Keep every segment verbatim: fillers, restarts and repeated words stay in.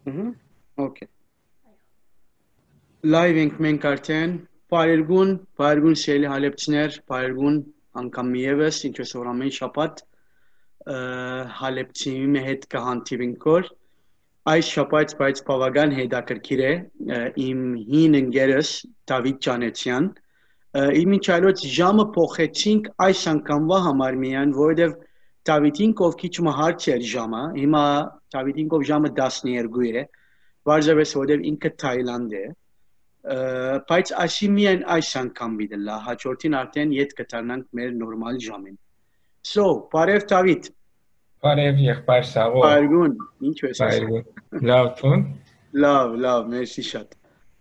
Okay. Live Inkmen karten, Parirgun, Parirgun Seli Halepçiner, Parirgun Ankam Mieves, Inçesoramen Şapat, Halepçi Mehet Kahanti Binkor, Ay Şapat Payt Pavagan Hedakır Kire, im Hinen Geres, David Canetyan, իմ ինչայլոց ժամը փոխեցինք այս անգամվա համար միայն, որովհետև Դավիթինկով քիչ մահար չէր ժամը, հիմա Դավիթինկով ժամը տասներկու է, բարձրապես որովհետև ինքը Թայլանդ է, բայց ասի միայն այս անգամ վիդելա, հաջորդին արդեն ետ կդառնանք մեր նորմալ ժամին։ So, բարև Դավիթ։ Բարև եղբայր Սաղո։ Բարգուն, ինչ ես ասում։ Բարև։ Լավ տուն։ Լավ, լավ, մերսի շատ։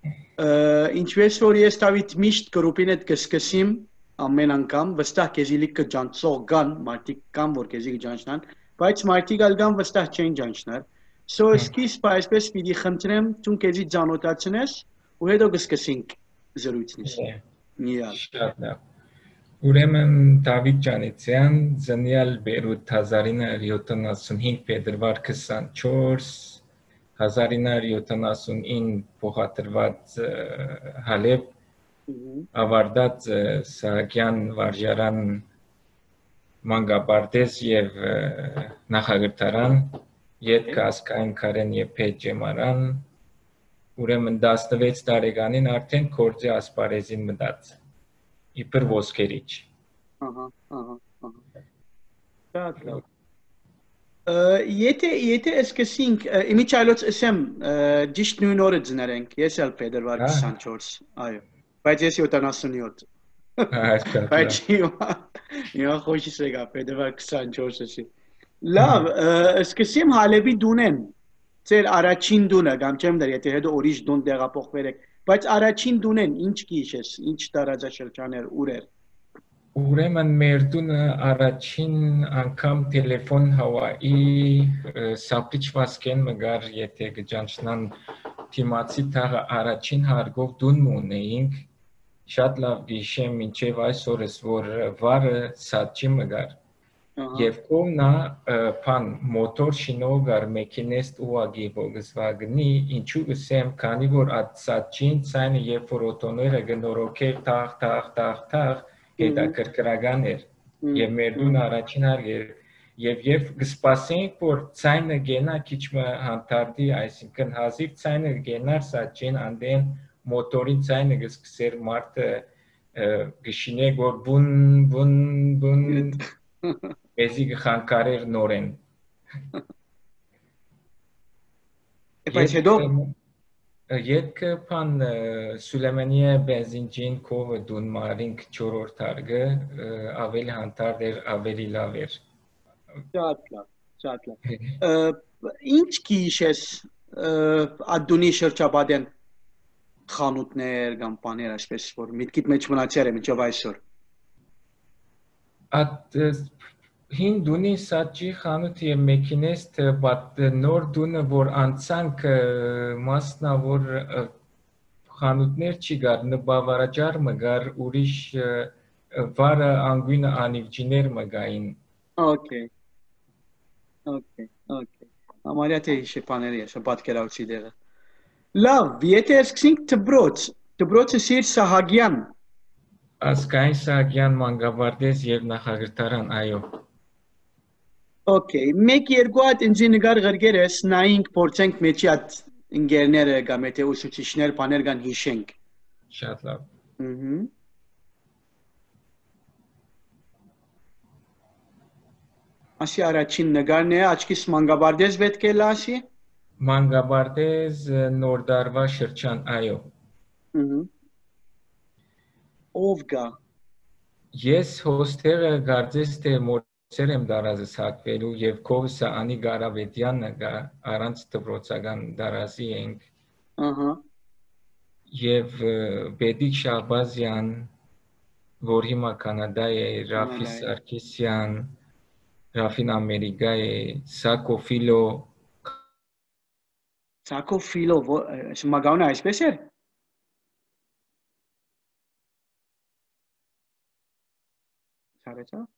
Ինչպես որ ես Դավիթ միշտ գրուպին հետ կսկսեմ ամեն անգամ վստահ քեզի լիքը ջանցող կան, մարդիկ կան որ քեզի ջանչնան, բայց մարդիկ ալ կան վստահ չեն ջանչնար։ So սկիզբ այսպես պիտի խնդրեմ դու քեզի ջանոթացնես ու հետո կսկսենք զրույցնից։ Նիալ։ Շատ լավ։ Ուրեմն Դավիթ Ջանեցյան, ծնյալ Բեյրութ հազար ինը հարյուր յոթանասունհինգ փետրվար քսանչորս հազար ինը հարյուր յոթանասունինը փոխադրված Հալեբ ավարտած Սահակյան վարժարան մանկապարտեզ եւ նախագահարան յետք ասկային քարեն եւ փեջեմարան ուրեմն տասնվեց տարեկանին արդեն կորձի ասպարեզին մտած իբր ոսկերիչ ահա ահա ահա շատ լավ Եթե եթե սկսենք իմիջայլոց ասեմ ճիշտ նույն օրը ծնարենք ես էլ փետրվար քսանչորս այո բայց ես յոթանասունյոթ բայց հիմա հիմա խոշիս եկա փետրվար քսանչորսը լավ սկսեմ Հալեբի դունեն ծեր առաջին դունը կամ չեմ դեր եթե հետո ուրիշ դուն տեղափոխվեր եք բայց առաջին դունեն ինչ գիշես ինչ տարածաշրջաներ ուր էր Ուրեմն մեր տունը առաջին անգամ տելեֆոն Հավայի սապրիչվասկեն մգար եթե գջանչնան թիմացի թաղը առաջին հարգով դուն ունեինք շատ լավ գիշեմ մինչև այսօրս որ վարը սաճի մգար եւ կողնա փան մոտոր շինողար մեքենեստ ուագի Volkswagen-ի ինչու գսեմ քանի որ այդ սաճին ցայնը երբ որ օտոները գնորոքեր թաղ թաղ թաղ թաղ հետաքրքրական էր եւ մեր դուն առաջին հարգեր եւ երբ կսպասենք որ ցայնը գենա քիչ մը հանդարտի այսինքն հազիվ ցայնը գենար սաճին անդեն մոտորին ցայնը կսկսեր մարդը գշինե որ բուն բուն բուն էզի գխանկարեր նորեն բայց հետո Ետքը պան Սուլեմանիա բենզինջին կովը դուն մարինք չորորդ արգը ավելի հանդարդ էր ավելի լավ էր շատ լավ շատ լավ ինչ գիշես ադունի շրջապատեն խանութներ կամ բաներ այսպես որ միտքիդ մեջ մնացել է մինչև այսօր At հին դունի սաճի խանութ եւ մեքենեստ բատ նոր դունը որ անցանք մասնա որ խանութներ չի գար նբավարաճար մգար ուրիշ վարը անգույնը անիվջիներ մգային Okay Okay Okay Համարյա թե հիշեփաների է պատկերացի դերը Լավ եթե սկսենք դբրոց դբրոցը Սիր Սահակյան Ասկային Սահակյան մանկապարտեզ եւ նախագահարան այո Okay, մեկ երկու հատ ինձի նգար ղրգեր ես, նայինք փորձենք մեջի հատ ընկերները կամ եթե ուսուցիչներ բաներ կան հիշենք։ Շատ լավ։ Ահա։ Ասի առաջին նգարն է, աչքիս մանկապարտեզ պետք է լասի։ Մանկապարտեզ նոր դարվա շրջան այո։ Ահա։ Ով գա։ Ես հոստերը գարձես թե Սեր եմ դարազս հակվելու և կովսը անի գարավետյանը գա առանց դպրոցական դարազի ենք և Բեդիկ Շահբազյան, որ հիմա Կանադա է, Ռաֆի Սարգսյան, Ռաֆին Ամերիկա է, Սակո Ֆիլո Սակո Ֆիլո, մագանունը այսպես էր։ Սարեցա։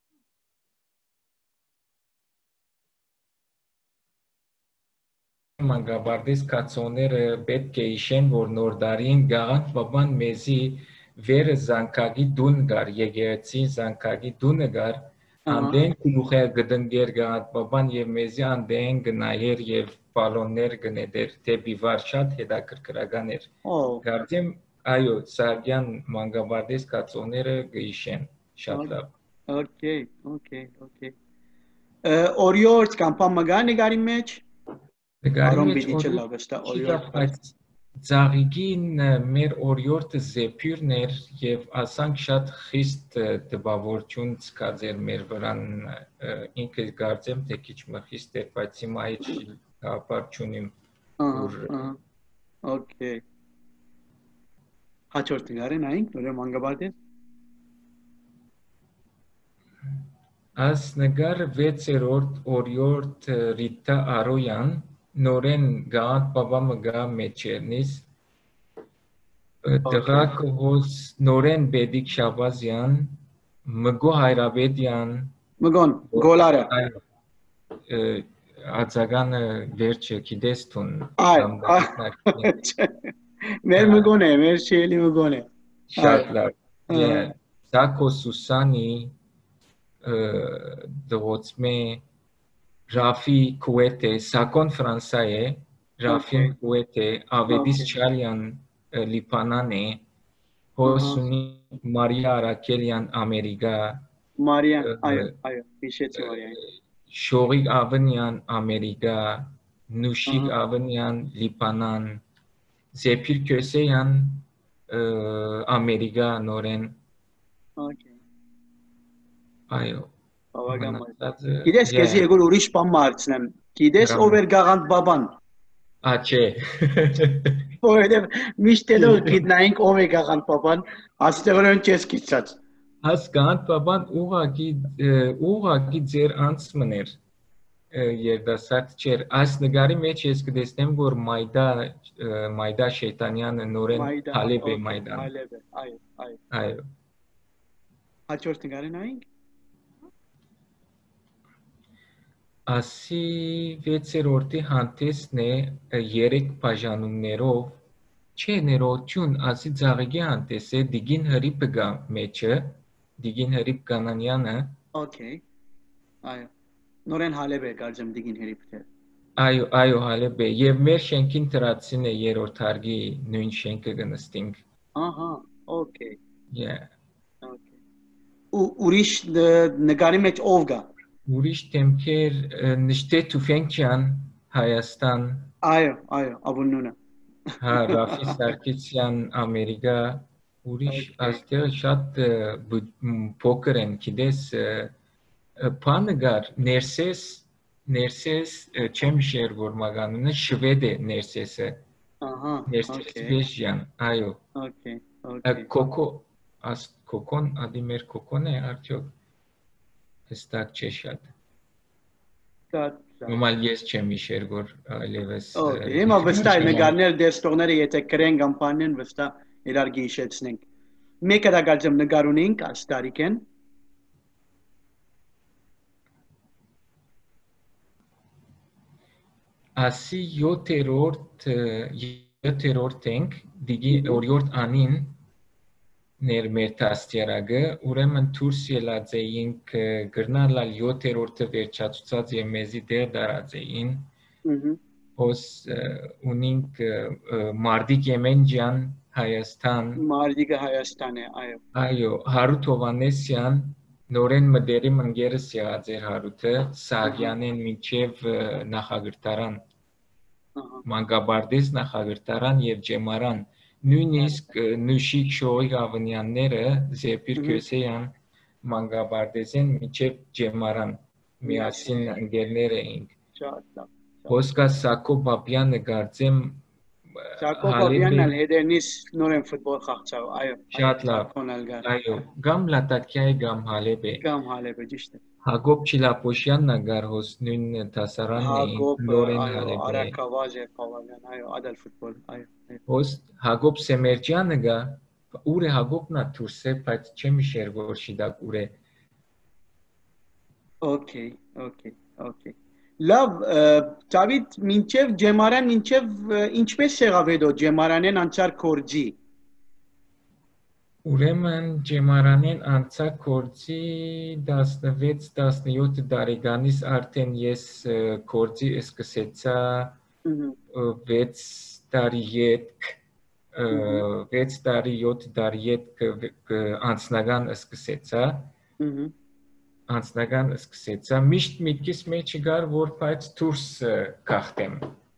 մանկաբարձ կացոները պետք է իշեն, որ նոր դարին գաղանթ բաբան մեզի վերը զանկագի դուն գար, եկեղեցի զանկագի դունը գար, անդեն կլուխե գդնգեր գաղանթ բաբան և մեզի անդեն գնայեր և բալոններ գնեդեր, դեպի վար շատ հետաքրքրական էր։ Գարդեմ, այո, Սարգյան մանկաբարձ կացոները գիշեն, շատ լավ։ Okay, okay, okay. Օրիորդ կամ պամագա նգարի մեջ։ Նգարի մեջ օրիորդ Ձաղիգին մեր օրիորդը զեպյուրն էր և ասանք շատ խիստ դպավորություն ցկած էր մեր վրան, ինքը կարծեմ թե քիչ մխիստ էր, բայց հիմա այդ գաղափար չունիմ։ Okay. Հաջորդ նգարը նայենք, նորը մանկաբարձ։ Այս նգարը վեցերորդ օրիորդ Ռիտա Արոյան նորեն գաղանթ բաբա մգա մեջերնից դղակ հոս նորեն Բեդիկ Շաբազյան Մգո Հայրաբեդյան Մգոն գոլարը ածագանը վերջը գիտես տուն մեր մգոն է, մեր շելի մգոն է շատ լավ Սակո Սուսանի դղոցմե Ռաֆի Քուետե, Սակոն Ֆրանսա է, Ռաֆին Քուետե, Ավեդիս Չալյան Լիբանան է, Հոսունի Մարիա Արաքելյան Ամերիկա, Մարիա, այո, այո, հիշեցի Մարիային, Շողիկ Ավնյան Ամերիկա, Նուշիկ Ավնյան Լիբանան, Զեփիր Քյոսեյան Ամերիկա նորեն, այո, Գիտես կեզի եգոր ուրիշ բան մարցնեմ, գիտես ով էր գաղանթ բաբան։ Ա չէ։ Որովհետև միշտ դեռ գիտնայինք ով է գաղանթ բաբան, աստեղորեն չես գիտած։ Աս գաղանթ բաբան ուղղակի ուղղակի ձեր անցմն էր երդասարդ չէր։ Այս նգարի մեջ ես կտեսնեմ, որ Մայդա Մայդա Շեյտանյանը նորեն Հալեբ է Մայդան։ Հալեբ է, այո, այո։ Այո։ Հաջորդ նգարը նայենք։ Ասի վեցերորդի հանդեսն է երեք բաժանումներով, չէ ներողություն, ասի Ձաղիգի հանդես է Դիգին Հրիպը գա մեջը, Դիգին Հրիպ Կանանյանը։ Okay, այո, նորեն Հալեբ է կարծեմ Դիգին Հրիպը։ Այո, այո, Հալեբ է, և մեր շենքին տրացին է երորդ հարգի նույն շենքը գնստինք։ Ահա, okay։ Yeah։ Okay։ Ու ուրիշ նգարի մեջ ով գա։ Ուրիշ դեմքեր Նշտե Թուֆենկյան Հայաստան Այո, այո, Աբուննունը Հա, Ռաֆի Սարգսյան Ամերիկա ուրիշ այստեղ շատ փոքր են, գիտես բանը գար Ներսես Ներսես չեմ շեր որ մագանունը շվեդ է Ներսեսը Ահա, Ներսես Բեժյան, այո Okay, okay Կոկո աս Կոկոն ադի մեր Կոկոն է արդյոք Հստակ չէ շատ։ Նոմալ ես չեմ իշեր, որ այլևս… Հիմա վստահ նգարներ դեստողները եթե կրեն կամ պանեն վստահ իրար գիշեցնենք։ Մեկը դա գալցեմ նգար ունենք այս տարիքեն։ Ասի յոթերորդ յոթերորդ ենք, դիգի օրիորդ անին ներ մեր տաստերագը, ուրեմն դուրս ելած էինք գրնալալ յոթերորդը վերջացուցած և մեզի դեղ դարած էին, հոս ունինք Մարդիկ Եմենջյան Հայաստան, Մարդիկը Հայաստան է, այո, այո, Հարութ Հովանեսյան, նորեն մդերի մնգերս եղած էր Հարութը, Սաղյանեն մինչև նախագրտարան, մանկաբարձ նախագրտարան և ջեմարան, նույնիսկ Նուշիկ Շողիկ Ավնյանները Զեփիր Քյոսեյան մանկաբարձեն մինչև ջեմարան միասին ընկերներ էինք։ Հոսկա Սակո Բաբյանը կարծեմ Սակո Բաբյանն էլ հետերնից նորեն ֆուտբոլ խաղացավ, այո։ Շատ լավ, այո, գամ Լատակյայի գամ Հալեբ է։ Գամ Հալեբ է, ճիշտ է։ Հակոբ Չիլապոշյանն ագար հոս նույն դասարանն էին, նորեն Հալեբ է։ Արաքավազ է Պավալյան, այո, ադալ ֆուտբոլ, այո։ Հոս Հակոբ Սեմերջյանը գա, ուր է Հակոբն է դուրս է, բայց չեմ իշեր որ շիդակ ուր է։ Okay, okay, okay։ Լավ, Դավիթ, մինչև ջեմարան, մինչև ինչպես եղավ հետո ջեմարանեն անցար կորձի։ Ուրեմն ջեմարանեն անցա կորձի տասնվեց տասնյոթ տարեկանից արդեն ես կորձի սկսեցա վեց տարի ետք վեց տարի յոթ տարի ետք անձնական սկսեցա անձնական սկսեցա միշտ միտքիս մեջ գար որ բայց դուրս գախտեմ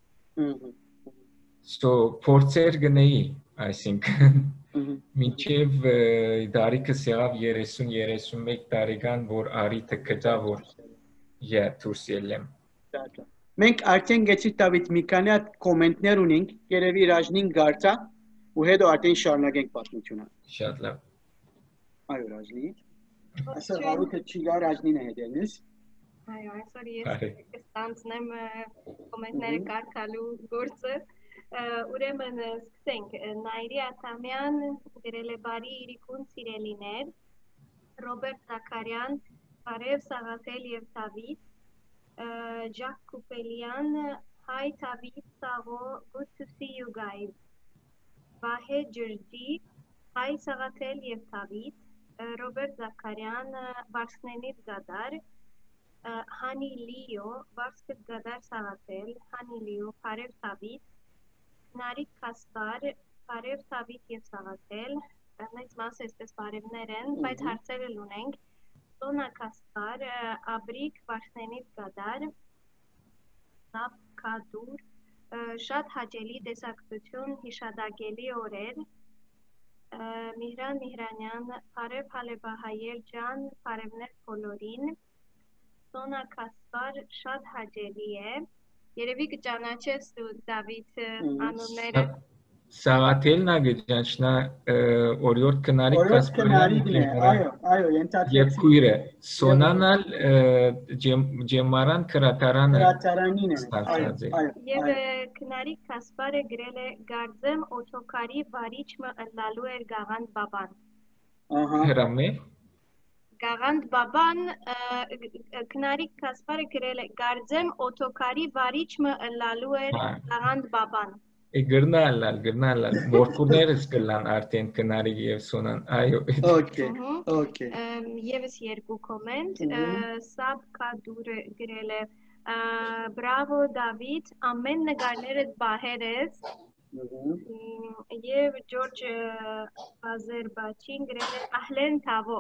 so փորձեր գնեի այսինքն մինչև դարիքս եղավ երեսուն երեսունմեկ տարեկան որ արիթը գտա որ yeah դուրս ելեմ մենք արդեն գեցի Դավիթ մի քանի հատ կոմենտներ ունենք երևի Ռաժնին գարտա ու հետո արդեն շարունակենք պատմությունը շատ լավ այո Ռաժնի Ասա հարուքը չի գար Ռաժնին է հետենես այո այսօր ես կստանցնեմ կոմենտները կարդալու գործը ուրեմն սկսենք Նայիրի Աթամյան գրել է բարի իրիկուն սիրելիներ Ռոբերտ Զաքարյան Բարև Սաղաթել եւ Դավիթ Ջակ Կուպելյան Hi Դավիթ Սաղո good to see you guys Վահե Ջրջի Hi Սաղաթել եւ Դավիթ Ռոբերտ Զաքարյան Բարսնենից Գադար Հանի Լիո Բարսկտ Գադար Սաղաթել Հանի Լիո Բարև Դավիթ Նարիկ Կասպար Բարև Դավիթ եւ Սաղաթել մեծ մասը այսպես բարևներ են բայց հարցեր էլ ունենք Սոնա Կասպար Աբրիկ Բարսնենից Գադար Սապ Կադուր շատ հաճելի տեսակցություն հիշադակելի օրեր Միհրան Միհրանյան, Բարև Հալեբահայեր ջան, բարևներ բոլորին, Սոնա Կասպար շատ հաճելի է, երևի կճանաչես դու Դավիթ անունները Սաղաթելն է գճանչնա օրյորդ կնարի Կասպարյան այո, այո, ենթադրեցի Եվ կույրը, Սոնան ալ ջեմարան կրատարանը Կրատարանին է Եվ կնարի Կասպարը գրել է գարձեմ օթոքարի վարիչմը ընլալու էր Գաղանդ բաբան Հրամ է Գաղանդ բաբան կնարի Կասպարը գրել է գարձեմ օթոքարի վարիչմը ընլալու էր Գաղանդ բաբան Գրնալալ, գրնալալ, մորքուրներս կլան արդեն կնարի և սոնան, այո Okay, okay Եվս երկու կոմենտ, Սապ Կադուրը գրել է Բրավո Դավիթ, ամեն նգարներդ բահեր ես Եվ Ջորջ Ազերբաչին գրել է Ահլեն թավո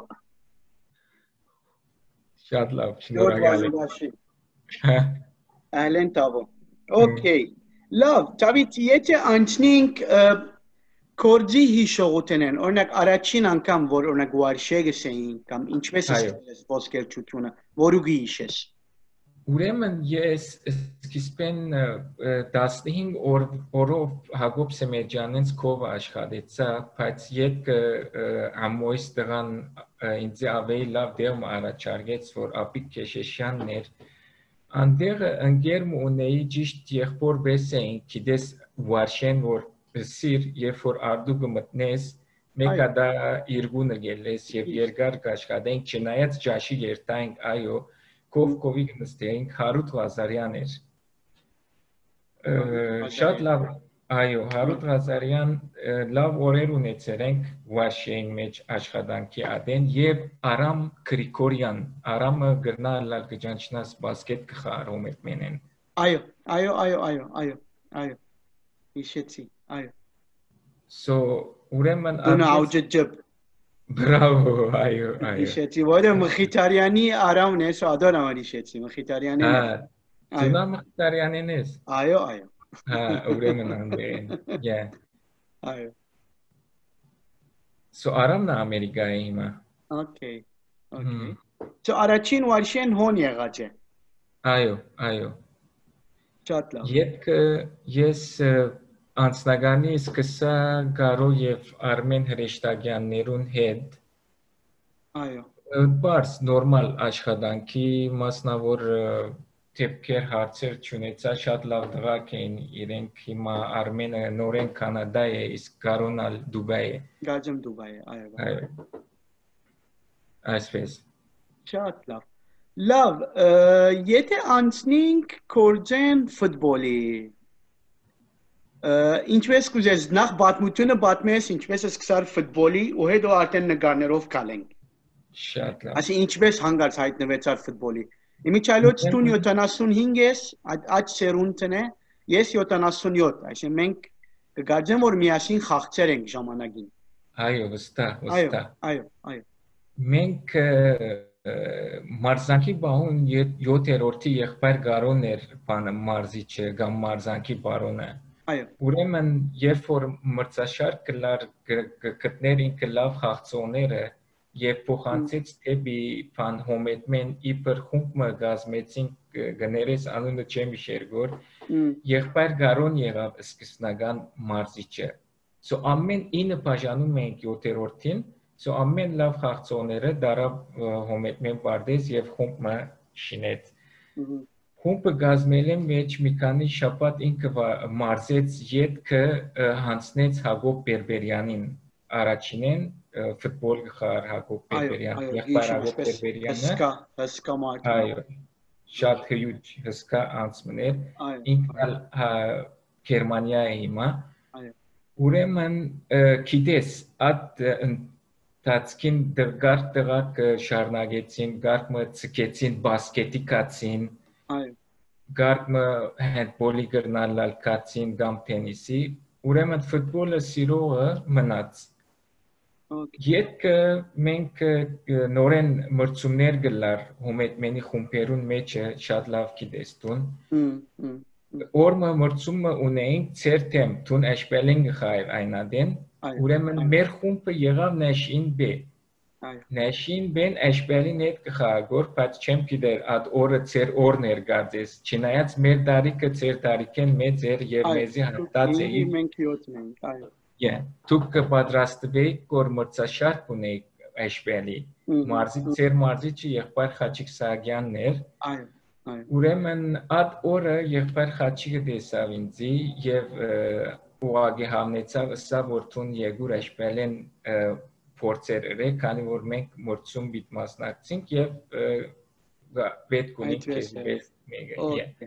Շատ լավ, շնորհակալ եմ Ահլեն թավո Okay Լավ, Դավիթ, եթե անցնենք կորձի հիշողութեն են, օրինակ առաջին անգամ, որ օրինակ վարշե գսեին, կամ ինչպես ես ոսկերչությունը, որուգի հիշես։ Ուրեմն ես սկիզբեն տասնհինգ օրով Հակոբ Սեմեջյանենց կով աշխատեցա, բայց ետ ամոյս տղան ինձ ավելի լավ դերմ առաջարկեց, որ Ապիկ Քեշեշյանն էր, Անդեղ ընկերմ ունեի ճիշտ եղբոր բես էին, գիտես վարշեն, որ սիր, երբ որ արդուգը մտնես, մեկ ադա իրգունը գելես և երկար կաշկադենք, չնայած ճաշի երտայինք, այո, կով կովի գնստեինք, Հարութ Ղազարյան էր։ Շատ լավ, այո, Հարութ Ղազարյան լավ օրեր ունեցեր ենք վարշեին մեջ աշխատանքի ադեն և Արամ Գրիգորյան, Արամը գրնալալ գջանչնաս բասկետ կխարում էտ մենեն։ Այո, այո, այո, այո, այո, այո, հիշեցի, այո։ So, ուրեմն Դունը աուջջբ։ Բրավո, այո, այո։ Հիշեցի, որը Մխիթարյանի Արամն է, սո ադոր համար հիշեցի, Մխիթարյանին է։ Դունա Մխիթարյանին ես։ Այո, այո։ Հա, ուրեմն անդեն, yeah։ Այո։ So, Արամն Ամերիկա է հիմա։ Okay, okay։ So, առաջին վարշեն հոն եղած է։ Այո, այո։ Շատ լավ։ Ետքը ես անձնագանի սկսա Գարո և Արմեն Հրեշտագյաններուն հետ։ Այո։ Բարս, նորմալ աշխատանքի մասնավոր թեպքեր հարցեր չունեցա, շատ լավ դղակ էին իրենք հիմա Արմենը նորեն Կանադա է, իսկ Գարոն ալ Դուբայ է։ Գաջմ Դուբայ է, այո։ Այո։ Այսպես։ Շատ լավ։ Լավ, եթե անցնենք կորձեն ֆուտբոլի, ինչպես կուզես, նախ պատմությունը պատմես, ինչպես է սկսար ֆուտբոլի, ու հետո արդեն նկարներով կալենք։ Շատ լավ։ Ասի ինչպես հանգած հայտնվեցար ֆուտբոլի։ Իմիջայլոց տուն յոթանասունհինգ ես, այդ սերունդն է, ես յոթանասունյոթ, այսինքն մենք կգարձեմ, որ միասին խաղցեր ենք ժամանակին։ Այո, վստահ, վստահ։ Այո, այո։ Մենք մարզանքի բահուն յոթերորդի եղբայր Գարոն էր բանը մարզիչը կամ մարզանքի բարոնը։ Այո։ Ուրեմն երբ որ մրցաշարք կլար գտներ ինքը լավ խաղացողները եւ փոխանցեց դեպի բան հոմետմեն իբր խումբը գազմեցին գներես անունը չեմ հիշեր որ եղբայր Գարոն եղավ սկզբնական մարզիչը։ Սո ամեն ինը բաժանում ենք յոթերորդին, սո ամեն լավ խաղացողները դարավ հոմետմեն բարդես եւ խումբը շինեց։ Խումբը գազմելը մեջ մի քանի շաբաթ ինքը մարզեց յետքը հանձնեց Հակոբ Բերբերյանին առաջինեն ֆուտբոլ գխար Հակոբ Բերբերյան եղբայր Հակոբ Բերբերյանը հսկա հսկա մարդ այո շատ հյուջ հսկա անցմներ ինքն Գերմանիա է հիմա ուրեմն գիտես այդ ընթացքին դրգար տղակ շարունակեցին գարկմը ցկեցին բասկետի կացին Գարկմը հենդբոլի գրնալալ կացին կամ տենիսի, ուրեմն ֆուտբոլը սիրողը մնաց։ Ետքը մենք նորեն մրցումներ գլար հոմետմենի խումբերուն մեջը շատ լավ գիտես տուն։ Օրմը մրցումը ունեինք ծեր թեմ, տուն էշպելինգ խայր այնադեն, ուրեմն մեր խումբը եղավ նեշին բե։ Նեշին բեն էշպելին հետ կխաղագոր, բայց չեմ գիտեր այդ օրը ծեր օրն էր գարձես, չնայած մեր դարիքը ծեր դարիքեն մեծ էր և մեզի հատած էի։ Մենք հյոթն ենք, այո։ Դուք կպատրաստվեիք, որ մրցաշարք ունեիք էշպելի, ծեր մարզիչը եղբայր Խաչիկ Սահակյանն էր, ուրեմն այդ օրը եղբայր Խաչիկը տեսավ ինձի և ուղագի համնեցավ ըսա, որ տուն եգուր էշպելեն փորձեր էր, քանի որ մենք մրցում բիտ մասնակցենք և պետք ունենք քեզ պես մեկը։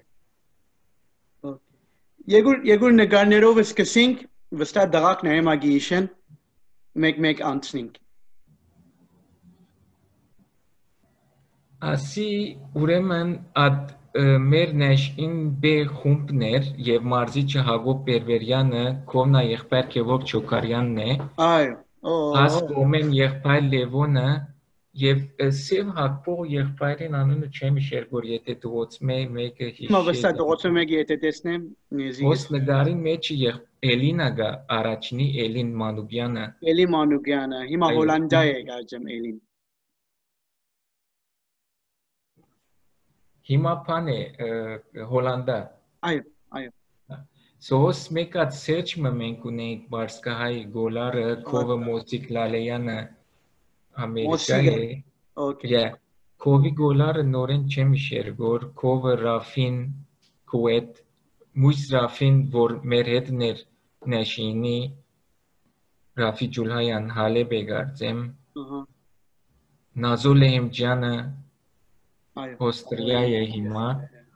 Եգուր նկարներով սկսենք, վստահ դղակն է հիմա գիշեն, մեկ-մեկ անցնենք։ Ասի ուրեմն այդ մեր նեշին բե խումբներ և մարզիչը Հակոբ Բերբերյանը կովնա եղբայր Գևորգ Չոքարյանն է։ Այո։ Աս կոմեն եղբայր Լևոնը և սև հակպող եղբայրին անունը չեմ հիշեր, որ եթե դողոցմե մեկը հիշեր։ Մա վստահ դողոցմե մեկը եթե տեսնեմ, Ոս նգարին մեջը Էլինա գա, առաջինի Էլին Մանուկյանը։ Էլի Մանուկյանը, հիմա Հոլանդիա է գարջեմ Էլին։ Հիմա պան է Հոլանդա։ Այո, այո։ Սոս մեկած սերջմը մենք ունենք բարսկահայ գոլարը, կովը Մոսիկ Լալեյանը Ամերիկա է, կովի գոլարը նորեն չեմ իշեր, որ կովը Ռաֆին կուետ, մույս Ռաֆին, որ մեր հետն էր նեշինի, Ռաֆի Ջուլհայան հալեբ է գարձեմ, Նազոլ Էհեմջյանը, Օստրիա է հիմա,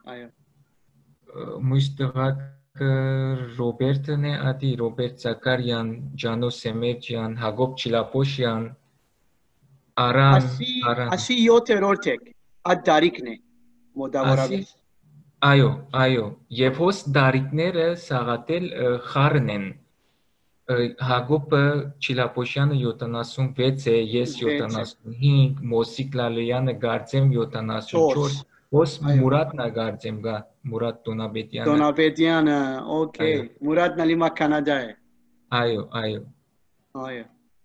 մույս տղակ Ռոբերտն է ադի, Ռոբերտ Զակարյան, Ջանո Սեմեջյան, Հակոբ Չիլապոշյան, Արան, Արան։ Ասի յոթերորդ եք, այդ դարիքն է, մոդավորապես։ Այո, այո, և հոս դարիքները սաղատել խարն են, Հակոբը Չիլապոշյանը յոթանասունվեց է, ես յոթանասունհինգ, Մոսիկ Լալեյանը գարձեմ յոթանասունչորս, Ոս Մուրատն է գարձեմ գա, Մուրատ Դոնաբետյանը։ Դոնաբետյանը, օքեյ, Մուրատն ալիմա կանադա է։ Այո, այո։ Այո,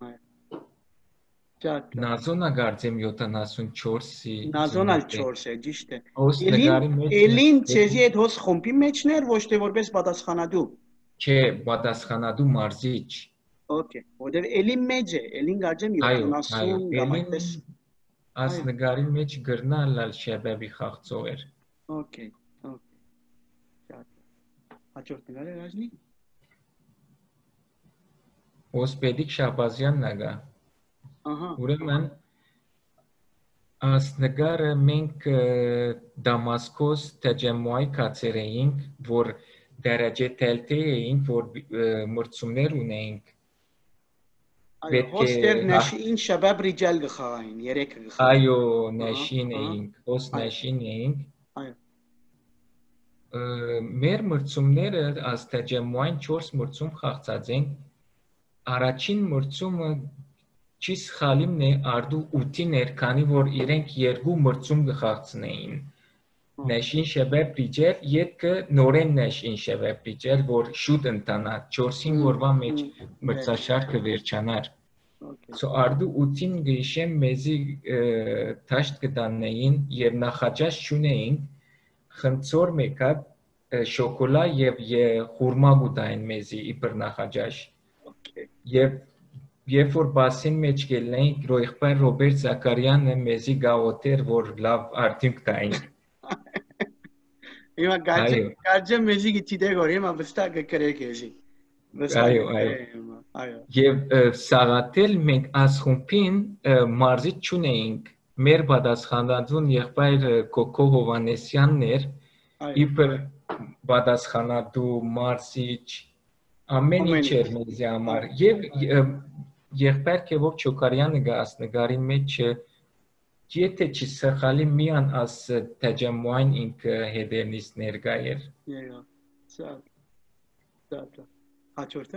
այո։ Նազոնը գարձեմ յոթանասունչորսի։ Նազոնը չորս է, ճիշտ է։ Էլին ծեզի հետ հոս խոմպի մեջներ, ոչ թե որպես պատասխանադու։ Չէ, պատասխանադու մարզիչ։ Okay, որտեղ Էլին մեծ է, Էլին գարձեմ յոթանասուն կամ այդպես։ Աս նգարի մեջ գրնալալ շեբեբի խաղցող էր։ Okay, okay։ Հաջորդ նգարը ռաժնի։ Ոսպեդիկ Շաբազյանն ագա։ Ուրեմն Այս նկարը մենք Դամասկոս Տեջեմոյ կացեր էինք, որ դարաճե տելտե էինք, որ մրցումներ ունեինք։ هوستر ناشئین شباب رجال گخاین یریک گخاین այո նաշին էինք հոս նաշին էինք մեր մրցումները աստեջեմոյն չորս մրցում խաղացած ենք առաջին մրցումը չի սխալիմն է արդու ութին էր քանի որ իրենք երկու մրցում գխաղցնեին նաշին շեբեբ ռիջել յետքը նորեն նաշին շեբեբ ռիջել որ շուտ ընտանա չորսին որվա մեջ մրցաշարքը վերջանար So արդու ութին գիշեմ մեզի թաշտ կտանեին եւ նախաճաշ չունեին խնձոր մեկա շոկոլա եւ խուրմա գուտային մեզի իբր նախաճաշ եւ երբ որ բասին մեջ գելնեին ռոյխպան Ռոբերտ Զաքարյանը մեզի գաոտեր որ լավ արդյունք տային Հիմա գարջը գարջը մեզի գիտի գոր հիմա վստահ կկրեք էզի Այո, այո։ Եվ սաղատել մենք ասխումպին մարզիչ չունեինք, մեր բադասխանադուն եղբայր Կոկո Հովանեսյանն էր, իբր բադասխանադու մարզիչ, ամեն ինչ էր մեզի համար, և եղբայր Քևով Չոկարյանը գաս նգարին մեջ եթե չի սխալի միան աս տեջեմոյն ինքը հետերնից ներգա էր։ Եա, սավ, սավ, Հաչորդը։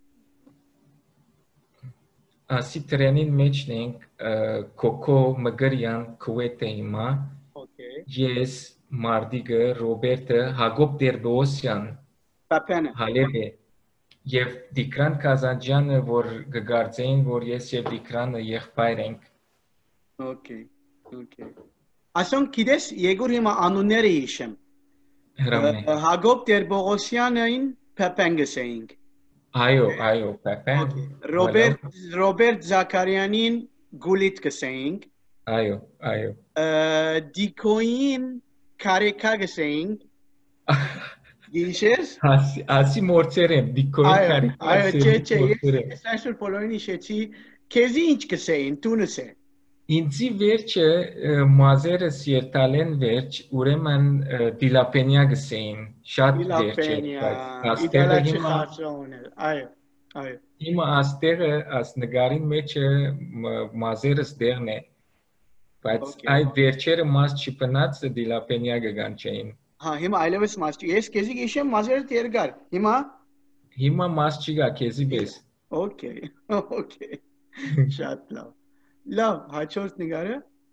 Ասի տրենին մեջն ենք Կոկո Մգրյան Քուեթը հիմա, ես Մարդիգը, Ռոբերտը, Հակոբ Տեր-Բեոսյան, Հալև է, և Դիկրան Կազանջյանը, որ գգարձեին, որ ես և Դիկրանը եղբայր ենք։ Okay, okay. Ասոնք գիտես, Եգոր հիմա անունները իշեմ։ Հակոբ Տեր-Բեոսյանին Պեպեն գսեինք։ Այո, այո, Պեպեն։ Ռոբերտ Ռոբերտ Զաքարյանին Գուլիտ գսեինք։ Այո, այո։ Դիկոին Կարեկա գսեինք։ Գիշես։ Ասի մորցեր եմ, Դիկոին Կարեկա։ Այո, չէ, չէ, ես այսօր բոլորին իշեցի, քեզի ինչ գսեին, տունս է։ Ինձի վերջը մազերս երտալեն վերջ, ուրեմն դիլապենյա գսեին, շատ վերջ էր, իդալա չի խարծոն էր, այո, այո։ Հիմա աստեղը, աս նգարին մեջը մազերս դեղն է, բայց այդ վերջերը մազ չիպնած դիլապենյա գգան չէին։ Հա, հիմա այլևս մազ չի, ես կեզի գիշեմ մազերս երգար, հիմա։ Հիմա մազ չի գա, կեզի բես։ Okay, okay, շատ լավ։ Լավ, հաջորդ նկարը։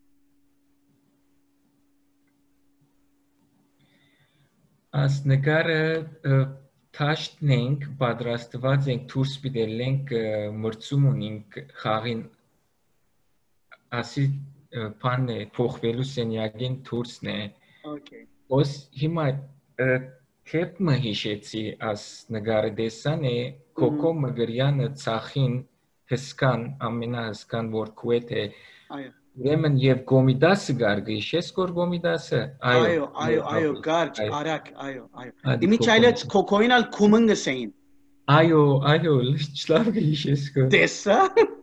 Այս նկարը թաշտն ենք, պատրաստված ենք, դուրս պիտել ենք մրցում ունենք խաղին, ասի պանն է, փոխվելու սենյակին դուրսն է։ Ոս հիմա թեպմը հիշեցի այս նկարը դեսան է, Կոկո Մգրյանը ծախին հսկան, ամենահսկան որ Քուեթ է, ուրեմն և Գոմիդասը գարգը, իշես կոր Գոմիդասը։ Այո, այո, այո, գարջ, արակ, այո, այո։ Իմիջայլեց Կոկոին ալ կումն գսեին։ Այո, այո, լշլավը իշես կոր։ Դեսա։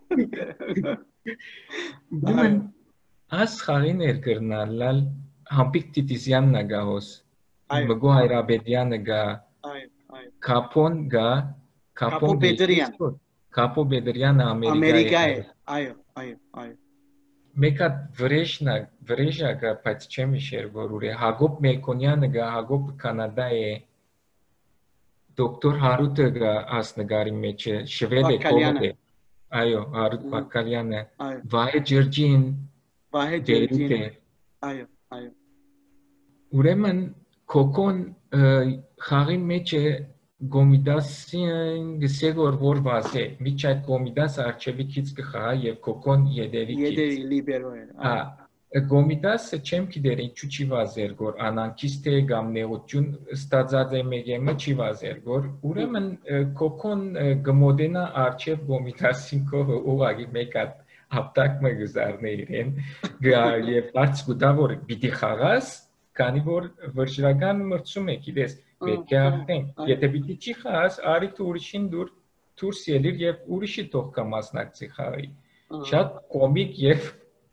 Ուրեմն, աս խաղին էր կրնալալ, համպիկ Տիտիզյանն ագա հոս, Մգո Հայրաբեդյանը գա, Կապոն գա, Կապո Բեդրյան։ Կապո Բեդրյանը Ամերիկա է, այո, այո, այո։ Մեկա վրեժնա, վրեժա գա, բայց չեմ իշեր որ ուր է, Հակոբ Մելքոնյանը գա, Հակոբ Կանադա է, դոկտոր Հարութը գա աս նգարի մեջ է, շվեդ է, կողոտ է, այո, Հարութ Բակալյանը, Վահե Ջրջին, դերուտ է, այո, այո։ Ուրեմն Կոկոն խաղի մեջ է Գոմիդասին գսեգոր որ վազ է, միչ այդ Գոմիդասը արջևի կից կխաղա և Կոկոն ետևի կից։ Ետևի լիբերո էր։ Գոմիդասը չեմ կիդեր ինչու չի վազ էր գոր, անանքիստ է գամ նեղություն ստացած է մեգեմը չի վազ էր գոր, ուրեմն Կոկոն գմոդենա արջև Գոմիդասին կողը ուղագի մեկ at ապտակ մը գզարն է իրեն, և արց գուտա որ բիդի խաղաս, կանի որ վրջրական մրցում է կիդես, պետք է աղթենք, եթե պիտի չի խաղաս, արիթ ուրիշին դուրս ելիր և ուրիշի թող կա մասնակցի խաղի, շատ կոմիկ և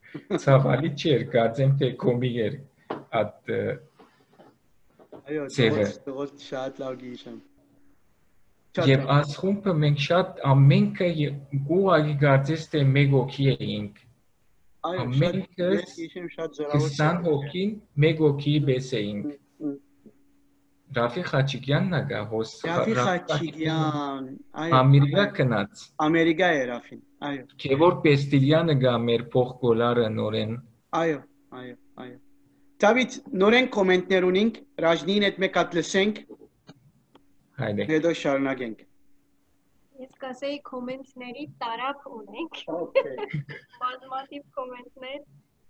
Ցավալի չէր, կարծեմ թե կոմիկ էր այդ այո, Ձևը։ դուք շատ լավ գիտեմ։ Եվ այս խումբը մենք շատ ամենքը ուղղակի կարծես թե մեկ հոգի էինք։ Այո, Ամենքը ես գիտեմ շատ զորավոր։ քսան հոգին մեկ հոգի պես էինք։ Ռաֆի Խաչիկյանն է գա հոս։ Ռաֆի Խաչիկյան, այո։ Ամերիկա գնաց։ Ամերիկա է Ռաֆին, այո։ Քևոր Պեստիլյանը գա մեր փոխգոլարը նորեն։ Այո, այո, այո։ Դավիթ, նորեն կոմենտներ ունենք, Ռաժնին հետ մեկ հատ լսենք, Հայդե։ հետո շարունակենք։ Ես կասեի կոմենտների տարափ ունենք։ Okay։ Բազմաթիվ կոմենտներ,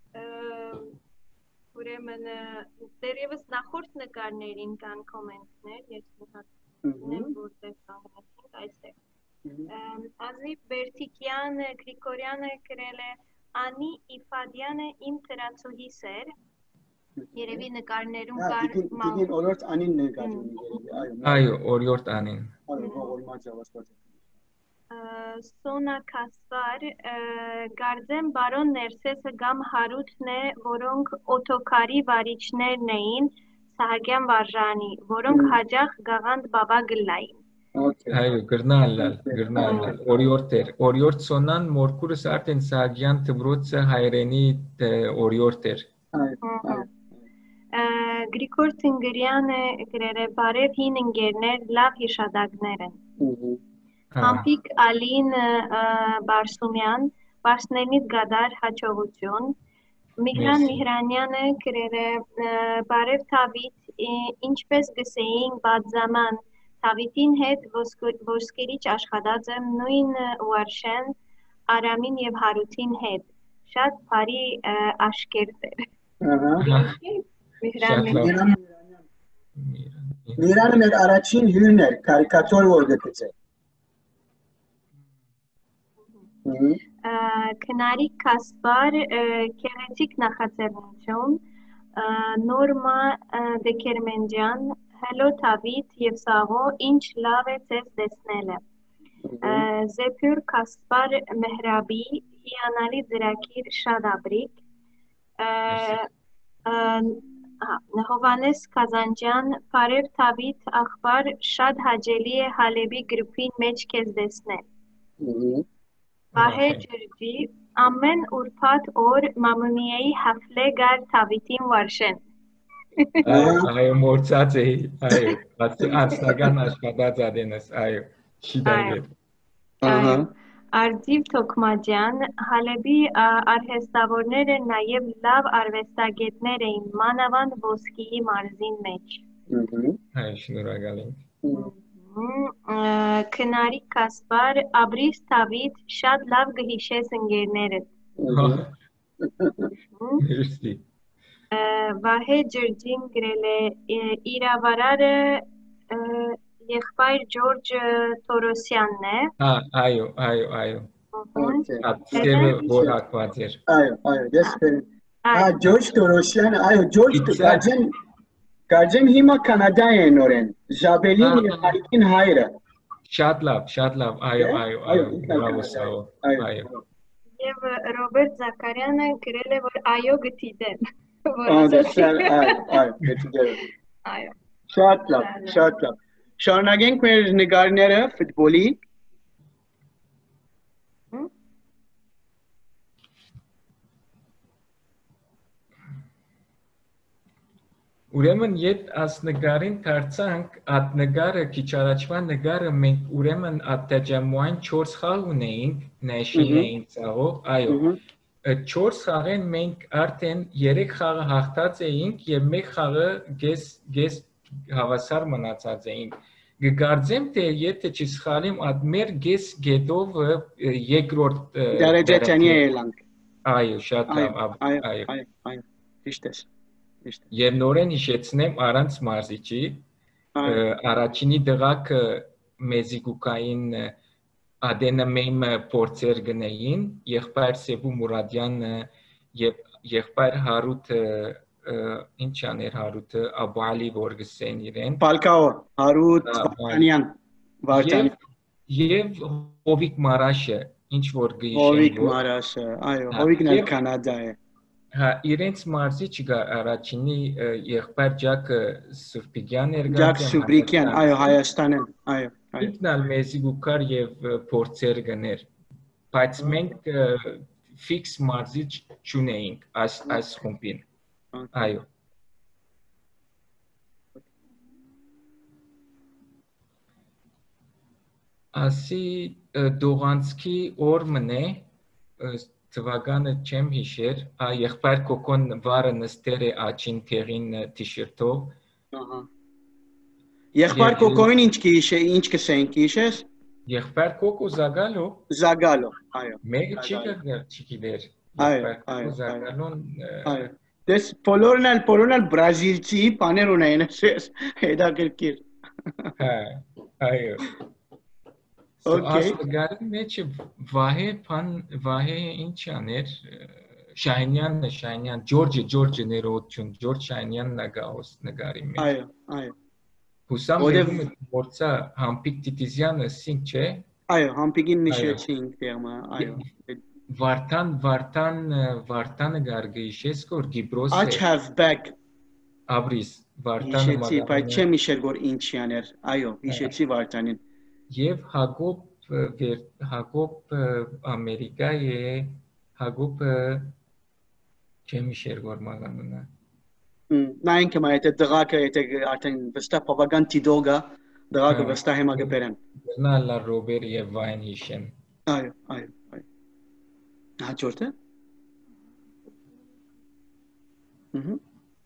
ուրեմն դեռևս նախորդ նկարներին կան կոմենտներ, ես մի հատ ունեմ, որտեղ կանգնեցինք այստեղ։ Ազիվ Բերթիկյանը, Գրիգորյանը գրել է Անի Իֆադյանը իմ տրացուհիս էր։ Երևի նկարներում կար Դիգին օրորդ անին նկարում երևի, այո։ Այո, օրյորդ անին։ Այո, ողորմած ավաստված։ Սոնա Կասպար, Գարձեմ բարոն Ներսեսը կամ Հարութն է, որոնք օտոքարի վարիչներն էին Սահակյան վարժանի, որոնք հաջախ Գաղանդ բաբա գլային։ Այո, գրնալալ, գրնալալ, օրյորդ էր, օրյորդ Սոնան մորքուրս արդեն Սահակյան դբրոցը հայրենի օրյորդ էր։ Այո։ Գրիգոր Թնգրյանը գրել է բարև հին ընկերներ, լավ հիշադակներ են։ Համպիկ Ալին Բարսումյան, Բարսնենից գադար հաջողություն։ Միհրան Միհրանյանը գրել է բարև Թավիթ, ինչպես գսեինք բադզաման, Թավիթին հետ ոսկերիչ աշխատած եմ նույն Ուարշեն, Արամին և Հարութին հետ, շատ բարի աշկերտ էր։ Միհրան Միհրանը մեր առաջին հյուրն էր, կարիկատոր որ գտեց։ Քնարիկ Կասպար, Քեղեցիկ նախաձեռնություն, Նորմա Դեկերմենջյան, Հելո Թավիթ և Սաղո, ինչ լավ է ձեզ տեսնելը։ Զեփյուր Կասպար Մեհրաբի, հիանալի ծրագիր շատ աբրիկ։ Հովանես Կազանջյան, բարև Թավիթ աղբար, շատ հաճելի է Հալեբի գրուպին մեջ քեզ տեսնել։ Վահե Ջրջի, ամեն ուրբաթ օր Մամունիայի հաֆլե գար Թավիթին Վարշեն։ Այո, մորցած էի, այո, անձնական աշխատած ադենս, այո, շիդայր։ Արձիվ Թոքմաջյան, Հալեբի արհեստավորները նաև լավ արվեստագետներ էին, մանավանդ ոսկիի մարզին մեջ։ Այո, շնորհակալ ենք։ Քնարիկ Կասպար, Աբրիս Թավիթ, շատ լավ գհիշես ընկերներդ։ Հիշտի։ Վահե Ջրջին գրել է իրավարարը եղբայր Ջորջ Թորոսյանն է։ Այո, այո, այո։ Ատսևը որ ակված էր։ Այո, այո, ես բերեմ։ Ա, Ջորջ Թորոսյանը, այո, Ջորջ Գաջեն, Գաջեն հիմա Կանադա է նորեն, Ժաբելին և Հարիկին հայրը։ Շատ լավ, շատ լավ, այո, այո, այո, բրավո Սաղո, այո։ Եվ Ռոբերտ Զաքարյանը գրել է, որ այո գտիդեն։ Այո, գտիդեն։ Այո։ Շատ լավ, շատ լավ։ Շարունակենք մեր նկարները ֆուտբոլի։ Ուրեմն ետ աս նկարին դարձանք, այդ նկարը քիչ առաջվա նկարը մենք ուրեմն ատտաջամուային չորս խաղ ունեինք, նայշին էինք ծաղով, այո, չորս խաղեն մենք արդեն երեք խաղը հաղթած էինք և մեկ խաղը գես հավասար մնացած էինք։ Գգարձեմ, թե եթե չսխալիմ, այդ մեր գես գետով երկրորդ դարեջաչանի էլանք։ Այո, շատ լավ, այո, այո, այո, ճիշտ ես։ Եվ նորեն հիշեցնեմ առանց մարզիչի, առաջինի դղակը մեզիկուկային ադենը մեյմ պորցեր գնեին, եղբայր Սեբու Մուրադյանը և եղբայր Հարութը, ինչ աներ Հարութը, Աբու Ալի որ գսեն իրեն։ Պալկաո, Հարութ Վարդանյան։ Եվ Հովիկ Մարաշը, ինչ որ գիշեն Հովիկ Մարաշը, այո, Հովիկն էլ Կանադա է։ Հա, իրենց մարզիչ գա առաջինի եղբայր Ջակը Սուրբիգյան էր Ջակ Սուրբիգյան, այո, Հայաստանն, այո, այո։ Ինքն էլ մեզի գուկար եւ փորձեր գներ, բայց մենք ֆիքս մարզիչ չունեինք այս այս խումբին։ Այո։ Ասի Դողանցկի օրմն է, թվականը չեմ հիշեր, եղբայր Կոկոն վարը նստեր է աչին թեղին տիշերտով։ Եղբայր Կոկոին ինչ կհիշե, ինչ կսենք, հիշես։ Եղբայր Կոկո Զագալո։ Զագալո, այո։ Մեկը չի գներ, չի գիտեր։ Եղբայր Կոկո Զագալոն։ Այո։ Դες բոլորն էլ բոլորն էլ բրազիլցի բաներ ունեն, ասես, հետաքրքիր։ Հա, այո։ Ասգարի մեջ վահե պան վահե ինչ աներ Շահինյանն Շահինյան Ջորջը Ջորջը ներողություն Ջորջ Շահինյանն նագաոս նգարի մեջ այո այո հուսամ եղում է փորձա Համպիկ Տիտիզյանը սինք չէ այո Համպիկին նշեցինք դերմա այո Վարդան Վարդան Վարդանը գարգեիշես որ Գիբրոս Աչ halfback Աբրիս Վարդանը հիշեցի բայց չեմ հիշեր որ ինչ աներ այո հիշեցի Վարդանին Եվ Հակոբ Հակոբ Ամերիկայի է Հակոբ չեմ իշեր որ մագանունը Նա ինքը մա եթե դղակը եթե արդեն վստահ բավական տիդոգա դղակը վստահ հիմա կբերեն Նա լա Ռոբեր եւ Վայն հիշեն Այո այո այո Հաջորդը Ահա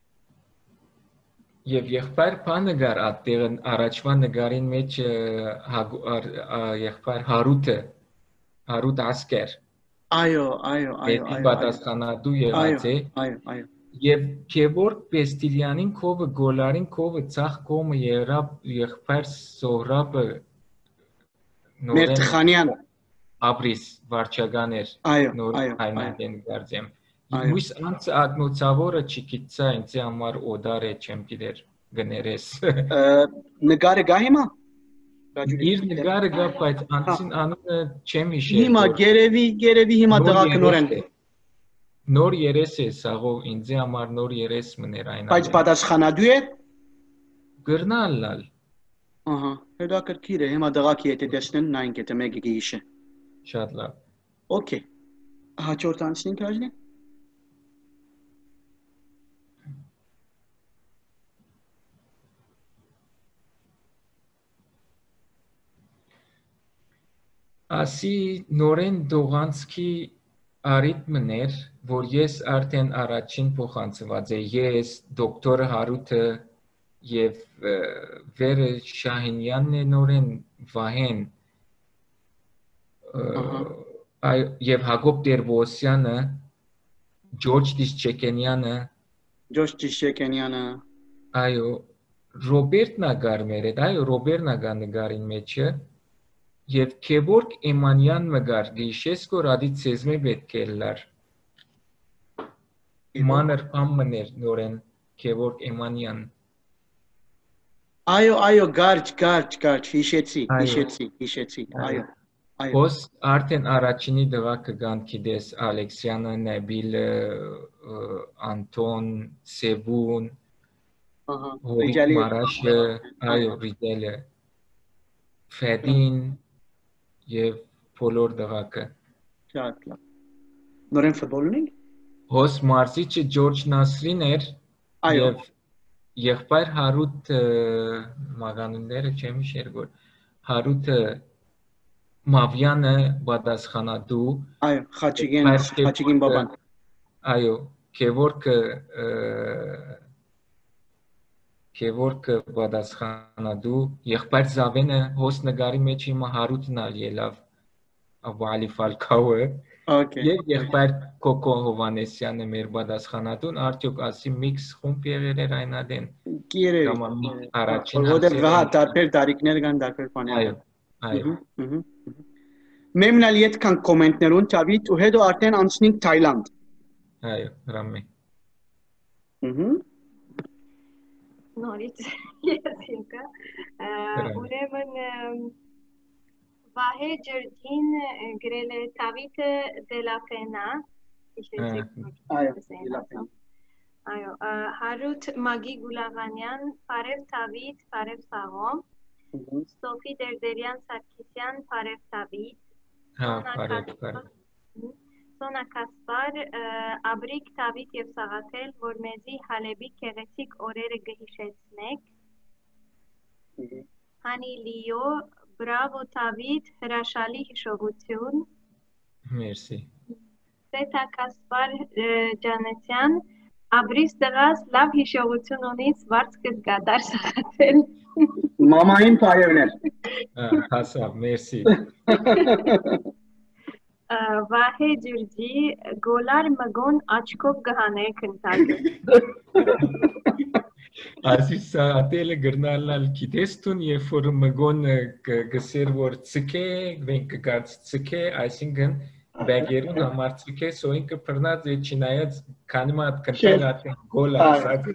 Եվ եղբայր բանը գար ատեղն առաջվա նգարին մեջ եղբայր Հարութը Հարութ ասկեր Այո այո այո այո պատասխանատու եղած է այո այո Եվ Գևորգ Պեստիլյանին կովը գոլարին կովը ցախ կոմը երապ եղբայր Սոհրաբը Մերտխանյան Աբրիս վարչագաներ նոր հայնադեն գարձեմ Մույս անց ագնոցավորը չգիտցա ինձ համար օդար է չեմ գիտեր գներես Նգարը գա հիմա Իր նգարը գա բայց անցին անունը չեմ հիշել Հիմա գերևի գերևի հիմա դղակը նորեն Նոր երես է սաղով ինձ համար նոր երես մներ այն Բայց պատասխանատու է Գրնալալ Ահա հետաքրքիր է հիմա դղակի եթե տեսնեն նայենք եթե մեկը գիշե Շատ լավ Okay հաջորդ անցնենք հաջնի Ասի նորեն Դողանցկի արիթմն էր, որ ես արդեն առաջին փոխանցված եմ, ես դոկտոր Հարութը եւ Վերը Շահինյանն է նորեն Վահեն եւ Հակոբ Տերբոսյանը, Ջորջ Տիշչեկենյանը, Ջորջ Տիշչեկենյանը, այո, Ռոբերտ Նագարմեր է, այո, Ռոբերտ Նագարին մեջը Եվ Գևորգ Էմանյան մգար գիշես որ ադից սեզմե պետք է լար Մանր ամմներ նորեն Գևորգ Էմանյան Այո, այո, գարջ, գարջ, գարջ, հիշեցի, հիշեցի, հիշեցի, այո Ոս արդեն առաջինի դղակը գան կիդես Ալեքսյանը, Նեբիլը, Անտոն, Սեբուն Հովիկ Մարաշը, այո, Ռիդելը Ֆեդին Եվ բոլոր դղակը Շատ լավ Նորեն ֆուտբոլ ունենք Հոս մարզիչը Ջորջ Նասրին էր Եվ եղբայր Հարութ մագանունները չեմ իշեր որ Հարութը Մավյանը պատասխանատու Այո, Խաչիկին, Խաչիկին բաբան Այո, Գևորգը Գևորգը պատասխանատու եղբայր Զավենը հոս նգարի մեջ հիմա Հարութն ալ ելավ Ավալի Ֆալկաուը եւ եղբայր Կոկո Հովանեսյանը մեր պատասխանատուն արդյոք ասի միքս խումբ եղեր էր այնադեն Գիրե առաջին Որտեղ գա տարբեր տարիքներ կան տարբեր բաներ Այո այո Մեմնալ յետքան կոմենտներուն ճավիտ ու հետո արդեն անցնենք Թայլանդ Այո հրամե Ահա Նորից ես ինքը ուրեմն Վահե ջրդին գրել է Թավիթը Դելապենա, Այո, Դելապենա։ Այո, Հարութ Մագի Գուլավանյան, Փարև Թավիթ, Փարև Սաղոմ, Սոֆի Դերդերյան Սարգսյան, Փարև Թավիթ, Հա, բարև, բարև։ Սոնա Կասպար, Աբրիկ Թավիթ եւ Սաղաթել, որ մեզի Հալեբի քեղեցիկ օրերը կհիշեցնեք։ Հանի Լիո, Բրավո Թավիթ, հրաշալի հիշողություն։ Մերսի։ Սետա Կասպար Ջանեցյան, Աբրիս տղաս լավ հիշողություն ունից վարձ կզգադար Սաղաթել։ Մամային պարևներ։ Հասա, մերսի։ Վահե ջուրջի գոլար մգոն աչքով գհաներ կնտագը։ Ասի Սաղաթելը գրնալալ կիտեստուն, երբ որ մգոն գսեր որ ծկե, վեն կգարց ծկե, այսինքն բագերուն համար ծկե, սո ինքը պրնած է չինայած կանիմատ կնտագ ատեն գոլ ասած։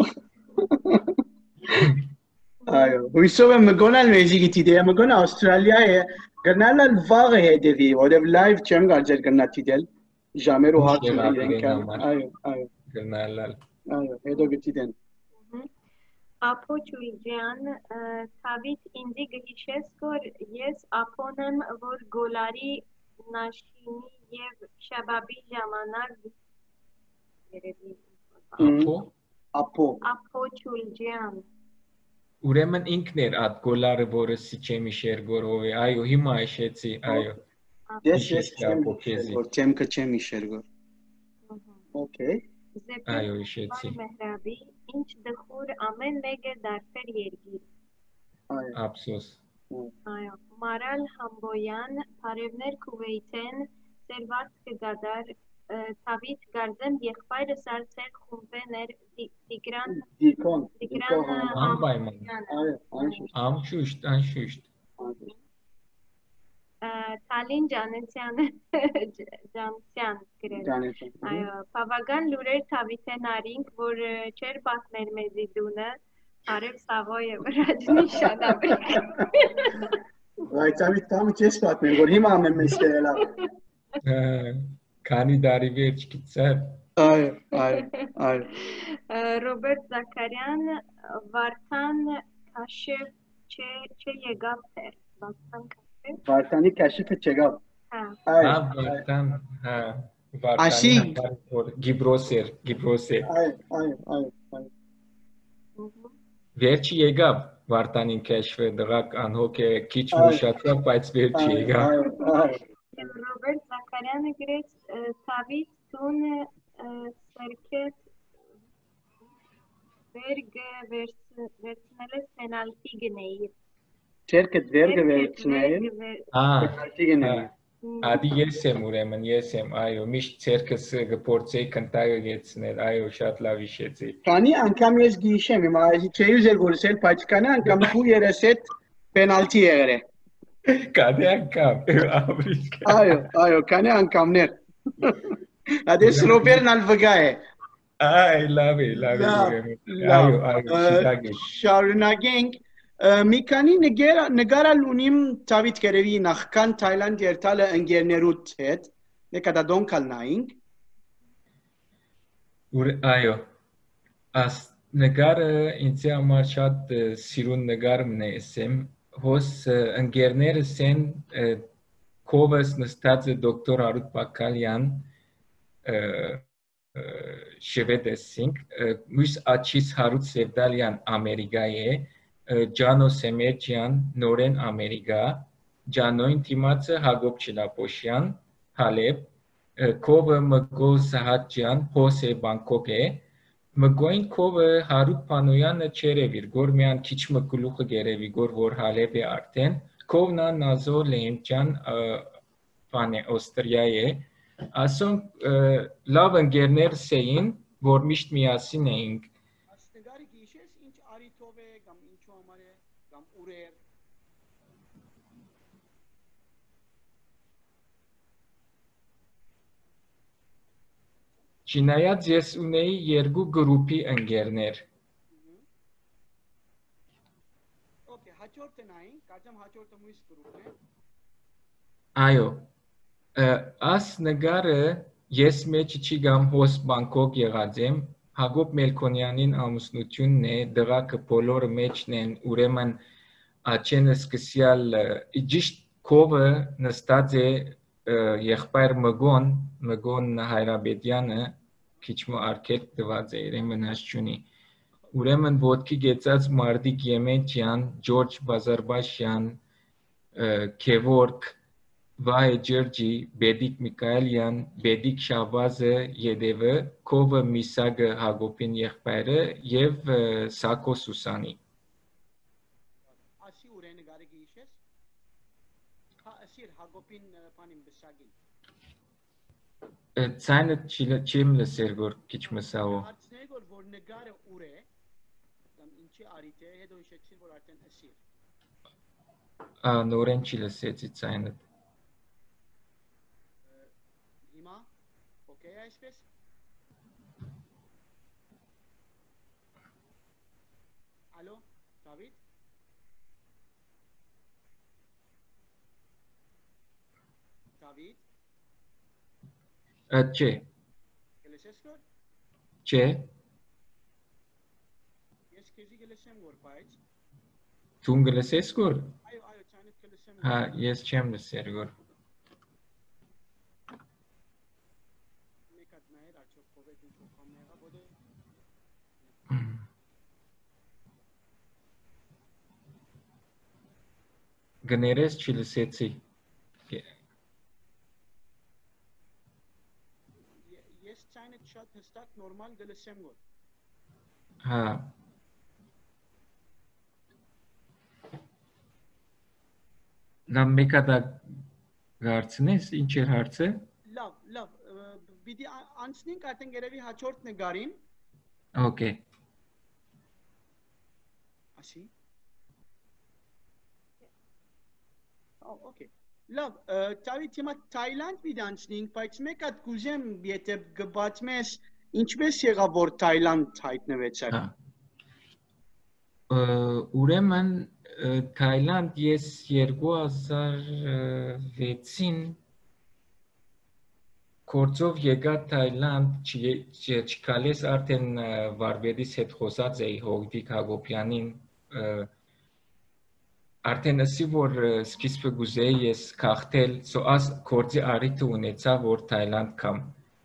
Այո, հույսով եմ մգոնալ մեզի գիտի, դե մգոնը Ավստրալիա է, գրնալալ վաղը հետևի, որև լայվ չեմ գարձեր գրնա տիդել, ժամեր ու հարցում իրենք այո, այո, գրնալալ։ Այո, հետո գտիդեն։ Ապո Չուլջյան, Թավիթ ինձի գհիշես, որ ես ապոնեմ, որ գոլարի նաշինի և շաբաբի ժամանակ Ապո։ Ապո։ Ապո Չուլջյան։ Ուրեմն ինքն էր այդ գոլարը, որը սիչեմի շերգորով է, այո, հիմա իշեցի, այո։ Ես ես չեմ որ չեմքը չեմ իշերգոր։ Okay։ Այո, իշեցի։ Մեհրաբի, ինչ դխուր ամեն մեկը դարբեր երգիր։ Այո։ Ափսոս։ Այո, Մարալ Համբոյան, Փարևներ Քուվեյթեն, Սերվարդ կգադար Թավիթ Գարդեմ եղբայրը սարցեր խումբեներ Տիգրան Դիկոն Տիգրան Անպայման։ Անշուշտ, անշուշտ։ Թալին Ջանեցյան Ջանցյան գրել։ Այո, բավական լուրեր Թավիթեն արինք, որ չեր պատմեր մեզի դունը, արև Սավոյը վրաջնի շադաբրիկ։ Այդ Թավիթ տամը չես պատմեր, որ հիմա ամեն մեզ տերելավ։ Քանի դարի վերջ գիծար։ Այո, այո, այո։ Ռոբերտ Զաքարյան, Վարդան Քաշև չեղավ թեր։ Վարդան Քաշև։ Վարդանի Քաշևը չեղավ։ Հա, Վարդան, հա, Վարդանի որ Գիբրոս էր, Գիբրոս էր։ Այո, այո, այո։ Վերջի եղավ Վարդանին Քաշևը, դրակ անհոգ է, քիչ մուշացավ, բայց վերջի եղավ։ Այո, այո։ Ռոբերտ Զաքարյանը գրեց Թավիթ տուն սերքետ վերգը վերցնել ես պենալտի գնեիր։ Չերքետ վերգը վերցնել պենալտի գնեիր։ Ադի ես եմ ուրեմն, ես եմ, այո, միշտ ցերքս գփորձեի կնտագը գեցնել, այո, շատ լավ իշեցի։ Քանի անգամ ես գիշեմ, հիմա չէի ուզել գործել, բայց քանի անգամ դու երես հետ պենալտի եղել։ Քանի անգամ, ապրիչ։ Այո, այո, քանի անգամներ։ Ադես Ռոբերտն ալ վգա է։ Այ, լավ է, լավ է։ Այո, այո, շիտագի։ Շարունակենք, մի քանի նկարալ ունիմ Թավիթ Կերևի նախքան Թայլանդ երթալը ընկերներուդ հետ, նկատադոն կալնայինք։ Այո, աս նկարը ինձ համար շատ սիրուն նկարն է ասեմ, հոս ընկերներս են կովս նստած է դոկտոր Արութ Բակալյան շվեդեսինք, մյուս աչիս Հարութ Սևդալյան Ամերիկայի է, Ջանո Սեմերջյան նորեն Ամերիկա, Ջանոյն թիմացը Հակոբ Չիլապոշյան, Հալեբ, կովը Մգո Սահատջյան, Հոսե Բանկոկ է, Մգոյն կովը Հարութ Պանոյանը չերևիր, գոր միան քիչ մկլուխը գերևի, գոր որ Հալեբ է արդեն, կովնա Նազո Լեհենջյան Պանե Օստրիայի է, ասոնք լավ ընկերներ սեին, որ միշտ միասին էինք։ Նկարի գիշես ինչ արիթով է, կամ ինչու համար է, կամ ուր է։ Չնայած ես ունեի երկու գրուպի ընկերներ։ Okay, հաջորդը նայենք, կարծեմ հաջորդը մյուս գրուպն է։ Այո, աս նգարը ես մեջ չի գամ հոս Բանգկոկ եղած եմ, Հակոբ Մելքոնյանին ամուսնությունն է, դղակը բոլորը մեջն են, ուրեմն աչենը սկսյալ ճիշտ կովը նստած է եղբայր Մգոն, Մգոն Հայրաբեդյանը, քիչմո արկել տված է, իրեն վնաս չունի։ Ուրեմն ոտքի գեցած Մարդիկ Եմենչյան, Ջորջ Բազարբաշյան, Քևորգ, Վահե Ջերջի, Բեդիկ Միքայելյան, Բեդիկ Շահբազը Єդևը, Քովը Միսագը Հակոբին եղբայրը եւ Սակո Սուսանի։ Ասի ուրեն գարի գիշես։ Հա ասիր Հակոբին բանին բսագին։ Ցայնը չիմ լսեր գոր քիչ մսավո։ Հարցնեի որ որ նգարը ուր է, կամ ինչի արիտ է, հետո իշեցիր որ արդեն ասիր։ Ա նորեն չի լսեցի ցայնը։ Հիմա օքեյ է այսպես։ Ալո, Դավիթ։ Դավիթ։ Չէ։ Գլսես որ։ Չէ։ Ես քեզի գլսեմ որ բայց։ Դու գլսես որ։ Այո, այո, ցանիդ գլսեմ։ Հա, ես չեմ լսեր որ։ Մեկად նայր աչով կովետ ինչ խամերա բոդե։ Գներես չի լսեցի։ Ես ցայնը շատ հստակ նորմալ գլսեմ որ։ Հա։ Լավ մեկադա գարցնես, ինչ էր հարցը։ Լավ, լավ, պիտի անցնենք արդեն գերեւի հաջորդ նգարին։ Okay. Así. Oh, okay. Լավ, Դավիթ, հիմա Թայլանդ պիտի անցնենք, բայց մեկ հատ կուզեմ, եթե գբացմես, ինչպես եղավ որ Թայլանդ հայտնվեցաք։ Ուրեմն Թայլանդ ես երկու հազար վեցին Կորձով եկա Թայլանդ, չկալես արդեն վարվերից հետ խոսած էի Հովիկ Հակոբյանին, արդեն ասի, որ սկիզբը գուզեի ես կաղթել, սո աս կորձի առիթը ունեցա, որ Թայլանդ կամ։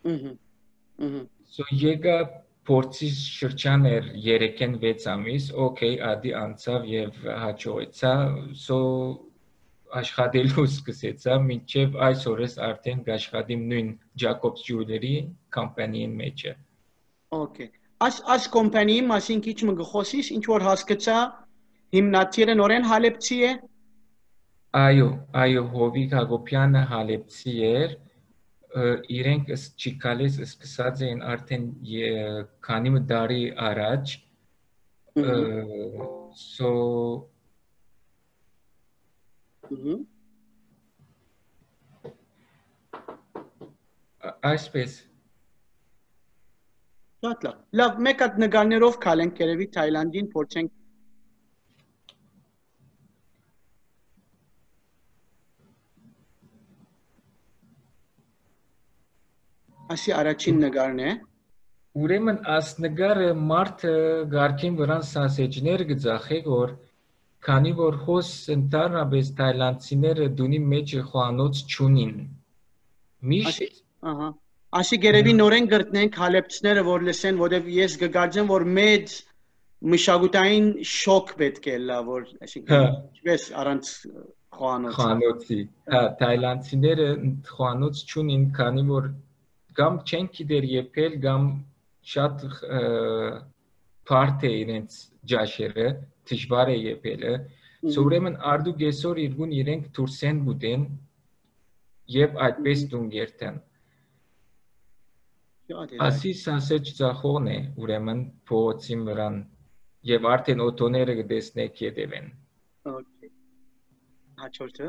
Սո եկա փորձի շրջան էր երեքեն վեց ամիս, օքեյ, ադի անցավ և հաջողեցա, սո աշխատելու սկսեցա, մինչև այս օրես արդեն գաշխատիմ նույն Jacobs Jewelry կամպանիին մեջը։ Okay. Այս կոմպանիի մասին քիչ մը գխոսիս, ինչ որ հասկացա, հիմնադիրը նորեն հալեբցի է։ Այո, այո, Հովիկ Հակոբյանը հալեբցի էր, իրենք չիկալես սկսած էին արդեն քանի մը դարի առաջ, so Այսպես։ Շատ լավ։ Լավ, մեկ հատ նկարներով քալենք երևի Թայլանդին փորձենք։ Ասի առաջին նկարն է։ Ուրեմն աս նկարը մարդը գարքին վրան սասեջներ գծախե որ քանի որ հոս ընդառնաբես թայլանդցիները դունի մեջ խոանոց չունին։ Միշտ Ահա։ Ասի գերեւի նորեն գրտնենք հալեբցները որ լսեն, որովհետեւ ես կգարձեմ որ մեծ մշակութային շոկ պետք է լա որ այսինքն ինչպես առանց խոանոց։ Խոանոցի։ Հա, թայլանդցիները խոանոց չունին, քանի որ կամ չեն գիտեր եփել, կամ շատ բարդ է իրենց ջաշերը, դժվար է եփելը։ Ուրեմն արդու գեսոր իրգուն իրենք դուրսեն գուտեն եւ այդպես դուն գերտեն։ Ասի սասեջ ծախողն է, ուրեմն փողոցին վրան եւ արդեն օտոները կտեսնեք յետևեն։ Okay. Հաջորդը։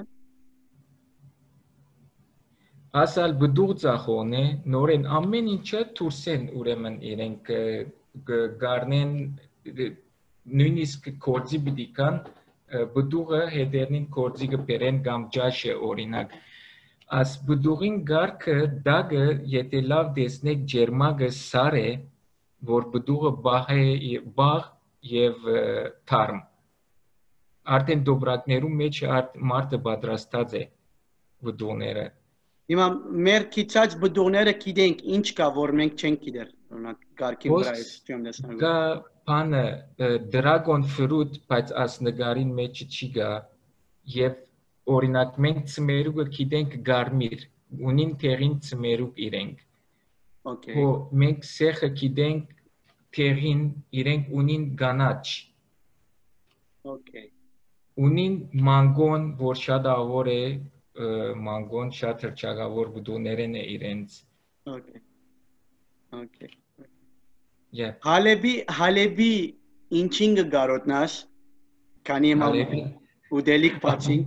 Ասալ բդուղ ծախողն է, նորեն ամեն ինչը դուրսեն ուրեմն իրենք գարնեն նույնիսկ կորձի պիտի կան բդուղը հետերնին կորձի կբերեն կամ ջաշը օրինակ As բդուղին գարկը դագը եթե լավ դեսնեք ջերմագը սար է, որ բդուղը բահ է բաղ եւ թարմ։ Արդեն դոբրակներում մեջ մարդը պատրաստած է բդուղները։ Հիմա մեր քիծած բդուղները գիտենք ինչ կա, որ մենք չենք գիտեր։ Օրինակ գարկին վրա է չեմ տեսնում։ Կա բանը dragon fruit, բայց աս նգարին մեջ չի գա եւ օրինակ մենք ծմերուկը գիտենք գարմիր, ունին թերին ծմերուկ իրենք։ Okay. Հո մենք սեխը գիտենք թերին իրենք ունին գանաչ։ Okay. Ունին մանգոն, որ շատ ավոր է, մանգոն շատ հրճագավոր բդուներեն է իրենց։ Okay. Okay. Yeah. Հալեբի հալեբի ինչին գարոտնաս, քանի հիմա ուդելիկ բացինք։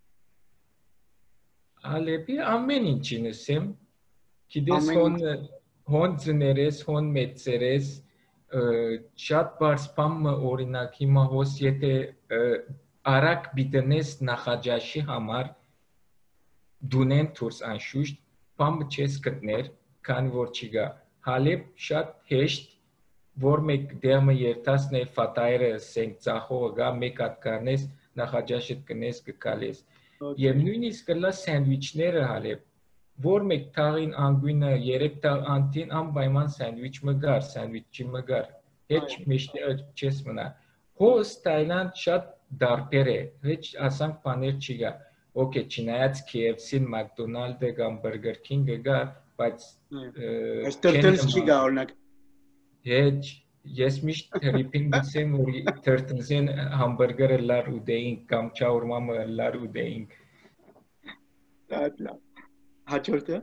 Հալեբի ամեն ինչին ասեմ, գիտես հոն հոն ծներես, հոն մեծերես, շատ բարձ բամը օրինակ հիմա հոս եթե արակ բիտնես նախաջաշի համար դունեն թուրս անշուշտ, բամը չես գտներ, քանի որ չի գա։ Հալեբ շատ հեշտ, որ մեկ դերմը երթասն է ֆատայրը սենք ծախողը գա, մեկ հատ կարնես, նախաջաշիդ կնես կկալես։ Եվ նույնիսկ կլա սանդվիչները հալեբ, որ մեկ թաղին անգույնը երեք թաղ անտին անպայման սանդվիչ մգար, սանդվիչի մգար, հետ մեջտեղը չես մնա։ Հոս Թայլանդ շատ դարբեր է, հետ ասանք բաներ չի գա, ոկե չնայած K F C-ն, McDonald's-ը կամ Burger King-ը գա, բայց Turtles չի գա օրինակ։ Հետ ես միշտ հրիպին գցեմ, որ Turtles-ին համբուրգերը լար ուդեինք կամ չաուրմամը լար ուդեինք։ Լավ լավ։ Հաջորդը։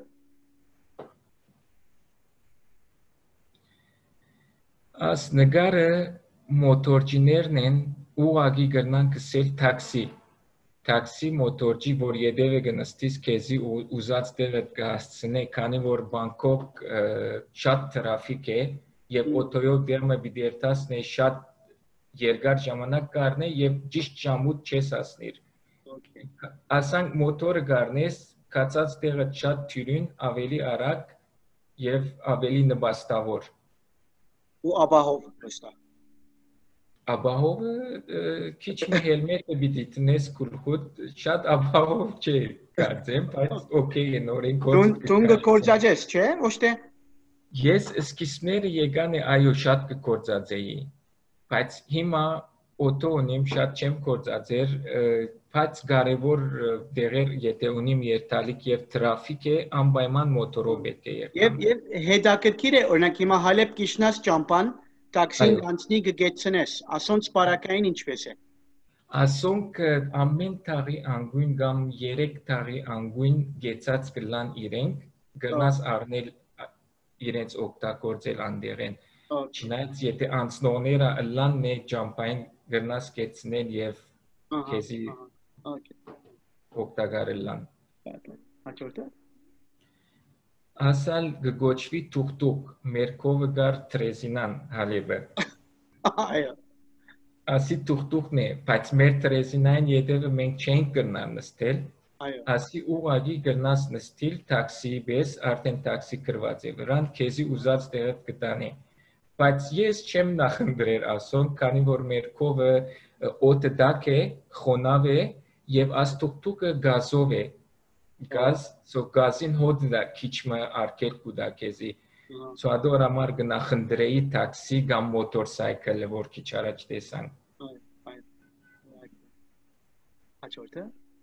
As նգարը մոտորջիներն են ուղագի գրնան կսել տաքսի։ Տաքսի մոտորջի, որ յետևը գնստիս քեզի ուզած տեղը կհասցնե, քանի որ Բանգկոկ շատ տրաֆիկ է եւ օտոյով դերմը պիտի երթասնե շատ երկար ժամանակ կառնե եւ ճիշտ ժամուտ չես ասնիր։ Ասանք մոտորը գառնես, կացած տեղը շատ թյուրին, ավելի արագ եւ ավելի նպաստավոր։ Ու ապահով վստահ։ Ապահովը քիչ մի հելմետը պիտի տնես գլխուդ, շատ ապահով չէ, կարծեմ, բայց օքեյ է նորեն կորց։ Դու կկործածես, չէ՞, ոչ թե։ Ես սկիզբները եկան է այո շատ կկործածեի, բայց հիմա օտո ունիմ շատ չեմ կործածեր, բայց կարևոր դեղեր եթե ունիմ երթալիք եւ տրաֆիկ է, անպայման մոտորով պետք է եկամ։ Եվ եւ հետաքրքիր է, օրինակ հիմա Հալեբ կիշնաս ճամփան, տաքսին կանցնի կգեցնես, ասոնց բարակային ինչպես է։ Ասոնք ամեն տարի անգույն կամ երեք տարի անգույն գեցած կլան իրենք, գնաս առնել իրենց օգտագործել անդերեն։ Չնայած եթե անցնողները լան նե ճամփային գնաս կեցնել եւ քեզի օգտագործել լան։ Հաջորդը։ Ասալ գոչվի թուղթուկ, մերկովը գար տրեզինան հալեբը։ Այո։ Ասի թուղթուկն է, բայց մեր տրեզինային յետևը մենք չենք կրնար նստել։ Ասի ուղագի գնաս նստիլ տաքսի պես, արդեն տաքսի կրված է վրան, քեզի ուզած տեղը կտանի։ Բայց ես չեմ նախընտրեր ասոնք, քանի որ մեր կովը օդը դակ է, խոնավ է եւ աստուկտուկը գազով է։ Գազ, սո գազին հոդը դա քիչմը արկել կուդա քեզի։ Սո ադոր համար կնախընտրեի տաքսի կամ մոտորսայքլը, որ քիչ առաջ տեսան։ Հաջորդը։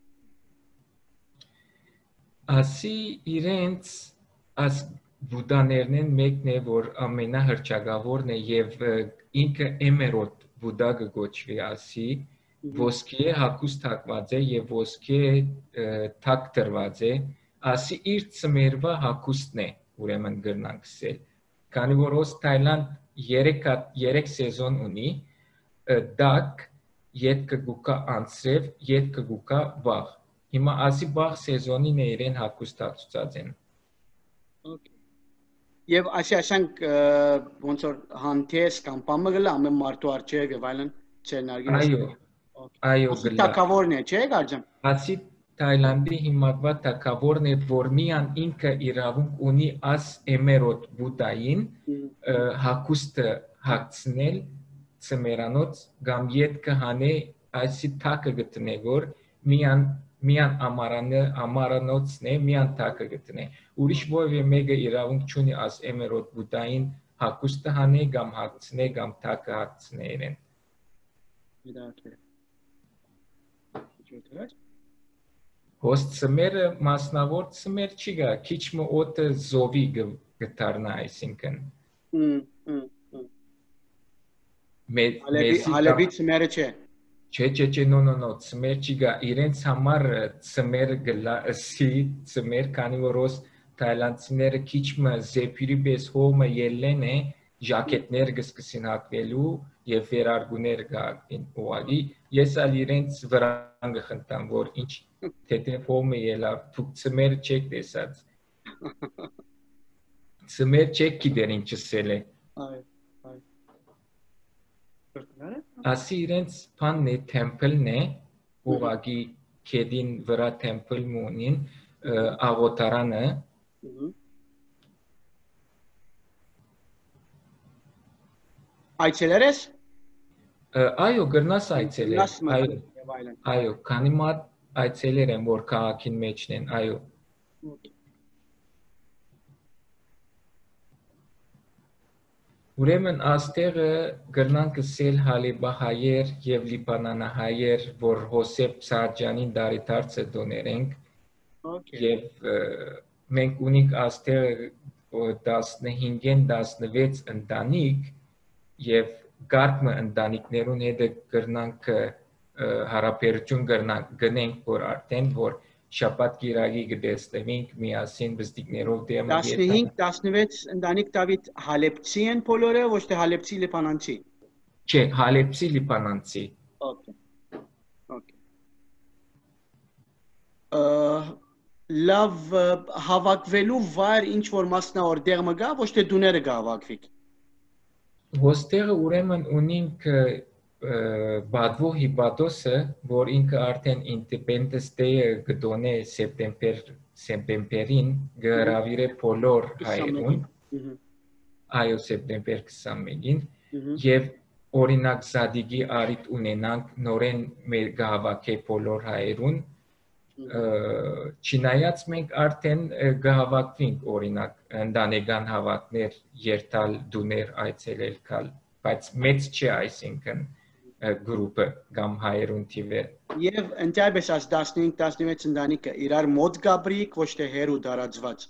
Ասի իրենց աս բուդաներն են մեկն է, որ ամենահրճագավորն է եւ ինքը էմերոտ բուդա գոչվի ասի, ոսկի է հագուստ հագված է եւ ոսկի թակ դրված է, ասի իր ծմերվա հագուստն է, ուրեմն գրնանք ասել։ Քանի որ ոս Թայլանդ երեք սեզոն ունի, դակ, ետքը գուկա անցրև, ետքը գուկա վաղ։ Հիմա ասի բաղ սեզոնին է իրեն հագուստացուցած են։ Եվ ասի ասանք ոնց որ հանտես կամ բամը գլա ամեն մարդու արջև եւ այլն չենարգի։ Այո։ Այո գլա։ Տակավորն է, չէ՞ գարձեմ։ Ասի Թայլանդի հիմնական թագավորն է, որ միան ինքը իրավունք ունի աս էմերոտ Բուդային հակուստը հագցնել ծմերանոց կամ ետքը հանե այսի թակը գտնե, որ միան միան ամարանը ամարանոցն է, միան թակը գտնե։ Ուրիշ որևէ մեկը իրավունք չունի աս էմերոտ Բուդային հակուստը հանե կամ հագցնե կամ թակը հագցնե իրեն։ Հոստ ծմերը մասնավոր ծմեր չի գա, քիչ մը օտը զովի գտարնա այսինքն։ Հալեբի ծմերը չէ։ Չէ, չէ, չէ, նո, նո, նո, ծմեր չի գա, իրենց համար ծմեր գլասի ծմեր, քանի որ ոս թայլանդցիները քիչ մը զեպյուրի պես հոմը ելեն է, ժակետներ գսկսին հակվելու և վերարգուներ գաղին ուղագի, ես ալ իրենց վրան գխնդամ, որ ինչ թեթև հոմը ելավ, թուք ծմեր չեք տեսած, ծմեր չեք գիտեր ինչսել է, ասի իրենց պանն է, թեմպլն է, ուղագի կեդին վրա թեմպլ մունին, աղոտարանը, Այցելեր ես? Այո, գրնաս այցելեր, այո, քանի մատ այցելեր են, որ քաղաքին մեջն են, այո։ Ուրեմն աստեղը գրնան կսել հալիբահայեր և լիպանանահայեր, որ Հոսեփ Սահաջյանին դարիթարցը դոներենք և մենք ունենք աստեղը տասնհինգեն տասնվեց ընտանիք և գարկմը ընտանիքներուն հետը գրնանք հարաբերություն գնենք, որ արդեն, որ շապատ կիրագի գտեսնվենք միասին բստիկներով դեմը ետ։ տասնհինգ տասնվեց ընտանիք Դավիթ հալեբցի են բոլորը, ոչ թե հալեբցի լիբանանցի։ Չէ, հալեբցի լիբանանցի։ Լավ հավաքվելու վայր ինչ որ մասնավոր դեղը գա, ոչ թե դուները գա հավաքվիկ։ Ոստեղը ուրեմն ունինք բադվո հիբադոսը, որ ինքը արդեն Independence Day-ը գտոնե սեպտեմբերին գհրավիրե բոլոր հայերուն, այո սեպտեմբեր քսանմեկին, և օրինակ Զադիգի արիտ ունենանք նորեն մեր գահավաքի բոլոր հայերուն, չնայած մենք արդեն գահավաքվինք օրինակ ընտանեկան հավաքներ երթալ դուներ այցելել կալ, բայց մեծ չէ այսինքն գրուպը կամ հայերուն թիվը։ Եվ ընդայպես այս տասնհինգ տասնվեց ընտանիքը իրար մոտ գաբրիկ, ոչ թե հեռու տարածված։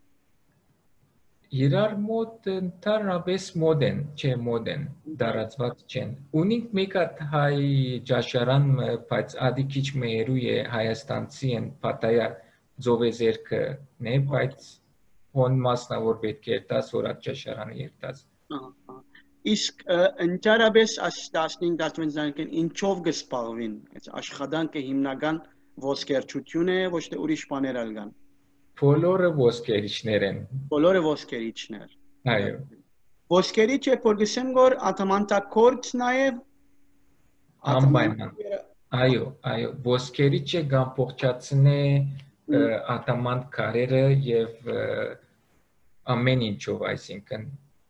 Իրար մոտ ընդհանրապես մոտ են, չէ մոտ են, տարածված չեն։ Ունենք մեկ հատ հայ ճաշարան, բայց ադի քիչ մերու է հայաստանցի են Պատայա ձովեզերքն է, բայց հոն մասնավոր պետք է երտաս, որ այդ ճաշարանը երտաս։ Իսկ ընդհանրապես այս տասնհինգ տասնվեց ընտանիքն ինչով կզբաղվին, աշխատանքը հիմնական ոսկերչություն է, ոչ թե ուրիշ բաներ ալ կան։ Բոլորը ոսկերիչներ են։ Բոլորը ոսկերիչներ։ Այո։ Ոսկերիչ է, որ գսեմ գոր ատամանտակորդ նաև։ Անպայման։ Այո, այո, ոսկերիչը կամ փոխչացնե ատամանտ քարերը եւ ամեն ինչով, այսինքն։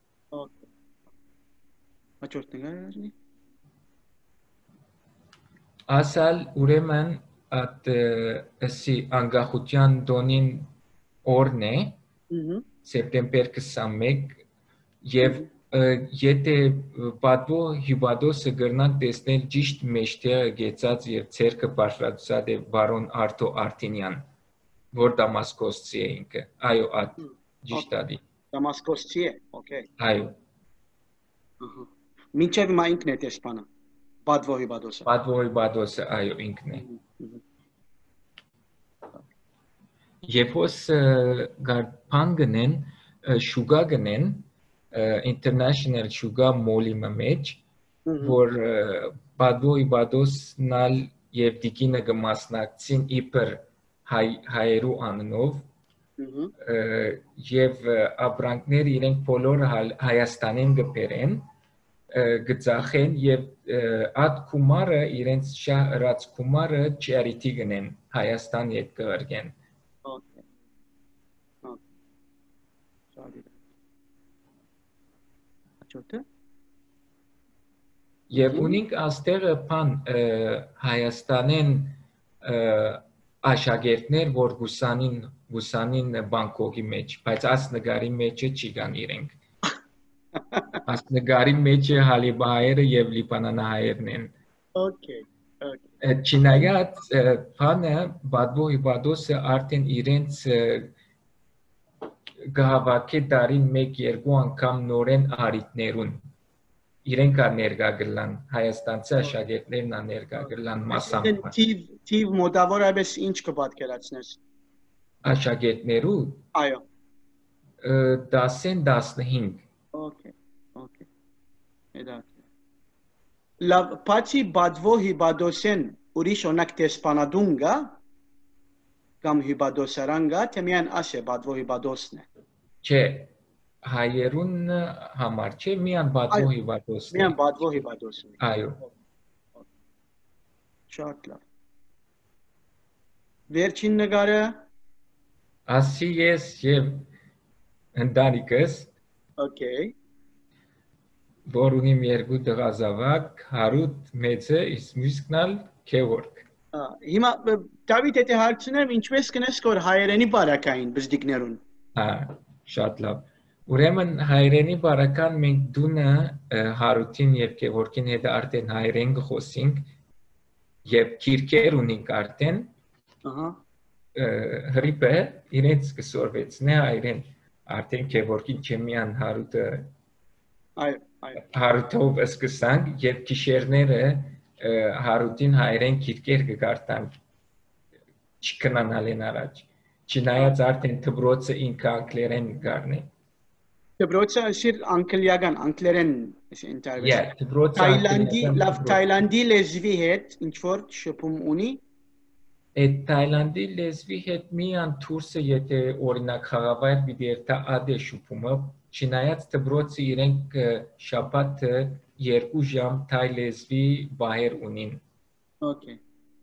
Հաջորդ նկարը։ Ասալ ուրեմն at ըսի անկախության տոնին օրն է, սեպտեմբեր քսանմեկ, և եթե բադվո հիբադոսը գրնանք տեսնել ճիշտ մեջտեղը գեցած և ցերկը բարձրացած է բարոն Արթո Արտինյան, որ Դամասկոսցի է ինքը, այո, at ճիշտ ադի։ Դամասկոսցի է, օքեյ։ Այո։ Մինչև հիմա ինքն է տեսպանը, բադվո հիբադոսը։ Բադվո հիբադոսը, այո, ինքն է։ Եվ հոս բան գնեն, շուգա գնեն, international շուգա մոլի մեջ, որ բադվո հիբադոսնալ և դիկինը գմասնակցին իպր հայերու աննով, և ապրանքներ իրենք բոլորը Հայաստանին գպերեն, գծախեն և այդ կումարը, իրենց շահ ըրած կումարը չարիթի գնեն Հայաստան ետ կըրգեն։ Okay. Okay. Sorry. Աչոթը։ Եվ ունենք աստեղը բան Հայաստանեն աշակերտներ, որ գուսանին գուսանին Բանգկոկի մեջ, բայց աս նգարի մեջը չի գան իրենք։ Աս նգարի մեջը հալիբահայերը եւ լիբանանահայերն են։ Okay. Okay. Չնայած բանը Բադվո Հիբադոսը արդեն իրենց գահավաքի տարին մեկ երկու անգամ նորեն արիտներուն իրենք ներկա գլան Հայաստանցի աշակերտներն ներկա գլան մասամբ Թիվ թիվ մոտավորապես ինչ կպատկերացնես աշակերտներու այո դասեն տասնհինգ Okay okay Էդա Լավ բացի Բադվո Հիբադոսեն ուրիշ օրինակ տեսփանադուն գա կամ Հիբադոսարան գա թե միայն ասե Բադվո Հիբադոսն է Չէ հայերուն համար չէ միան Բադվո Հիբադոսն միան Բադվո Հիբադոսն այո շատ լավ վերջին նկարը ասի ես եւ ընտանիքս Okay որ ունիմ երկու դղազավակ Հարութ մեծը իսկ մյուսնալ Քևորգ հիմա Դավիթ եթե հարցնեմ ինչպես կնես որ հայերենի բարակային բզդիկներուն հա շատ լավ Ուրեմն հայերենի բարական մենք դունը Հարութին եւ Քևորգին հետ արդեն հայերեն գխոսինք եւ քիրքեր ունենք արդեն ահա հրիպը իրենց կսորվեցնե հայերեն արդեն Քևորգին չեմյան Հարութը այո այո Հարութով սկսանք եւ քիշերները Հարութին հայերեն քիրքեր կգարտան չկնանալեն առաջ չնայած արդեն դբրոցը ինքը անգլերեն գարնի Դբրոցը ասիր անգլիական անգլերեն ինտերվես Yeah դբրոցը Թայլանդի լավ Թայլանդի լեզվի հետ ինչ որ շփում ունի Այդ Թայլանդի լեզվի հետ միան թուրսը եթե օրինակ խաղավայր պիտի երթա ադե շփումը չնայած դբրոցը իրենք շաբաթը երկու ժամ թայ լեզվի բահեր ունին Okay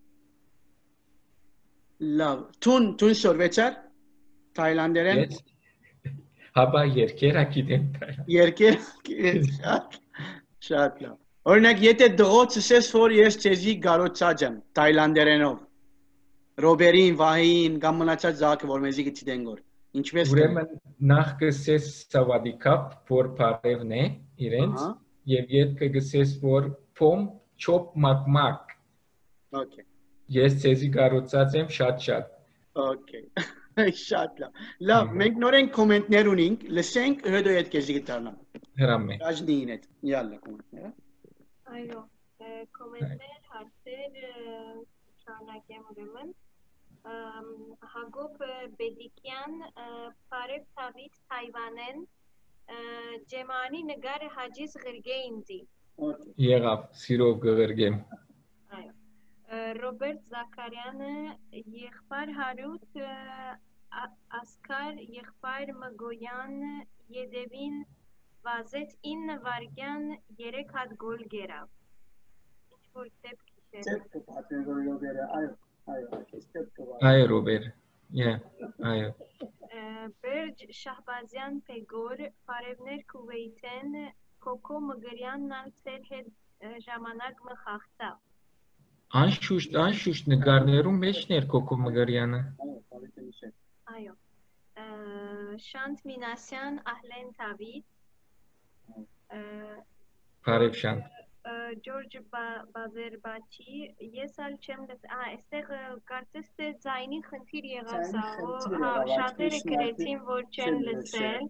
Լավ Տուն տուն սորվեցար Թայլանդերեն Yes Հաբա երկերա գիտեմ Երկեր շատ շատ լավ Օրինակ եթե դղոցս ես որ ես ցեզի գարոցած եմ Թայլանդերենով Ռոբերին, Վահին, կամ մնացած զակը որ մեզի գիտեն գոր Ինչպես Ուրեմն նախ կսես սավադիկապ որ բարևն է իրենց եւ յետքը գսես որ փոմ չոպ մակմակ Okay Ես ցեզի գարոցած եմ շատ շատ Okay Շատ լավ Լավ մենք նորեն կոմենտներ ունենք լսենք հետո այդ քեզի գտարնամ Հրամե Ռաջնին հետ Յալլա կոմենտները Այո կոմենտներ հարցեր շարունակեմ ուրեմն Հակոբ Բեդիկյան Բարև Դավիթ Թայվանեն Ջեմանի նգարը հաջիս գրգե ինձի Եղավ սիրով գղրգեմ Այո Ռոբերտ Զաքարյանը եղբայր Հարութ Ասկար եղբայր Մգոյան Եդևին վազեց ինը վարգյան երեք հատ գոլ գերավ Ինչ որ դեպք իշեր Դեպք պատմեն որ Ռոբերը այո այո Այո Ռոբեր Yeah այո Բերջ Շահբազյան Պեգոր Բարևներ Քուվեյթեն Կոկո Մգրյանն անցեր հետ ժամանակ մխախտավ Անշուշտ, անշուշտ նկարներում մեջն էր Կոկո Մգարյանը։ Այո։ Շանթ Մինասյան, Ահլեն Դավիթ։ Բարև Շանթ։ Ջորջ Բազերբաչի, ես ալ չեմ լս, ա, այստեղ կարծես թե ձայնի խնդիր եղավ սա, շատերը գրեցին, որ չեն լսել,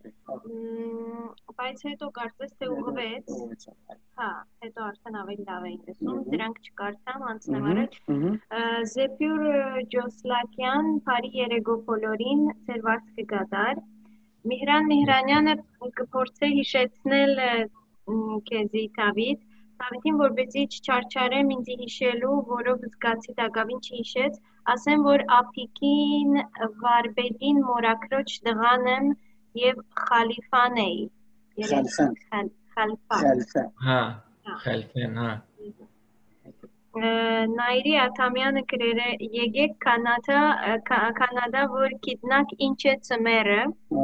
բայց հետո կարծես թե ուղղվեց, հա, հետո արդեն ավելի լավ էին լսում, դրանք չկարծամ, անցնեմ առաջ, Զեպյուր Ջոսլակյան, Փարի Երեգոպոլորին, ձեր վարձքը գադար, Միհրան Միհրանյանը կփորձե հիշեցնել քեզի Դավիթ, Դավիթին որպեսզի չչարչարեմ ինձ հիշելու, որով զգացի տակավին չհիշեց, ասեմ, որ Ափիկին Վարբելին մորակրոջ դղան եմ եւ Խալիֆան էի։ Խալիֆան։ Խալիֆան։ Հա, Խալիֆան, հա։ Նայիրի Աթամյանը գրել է եկեք Կանադա Կանադա որ գիտնակ ինչ է ծմերը։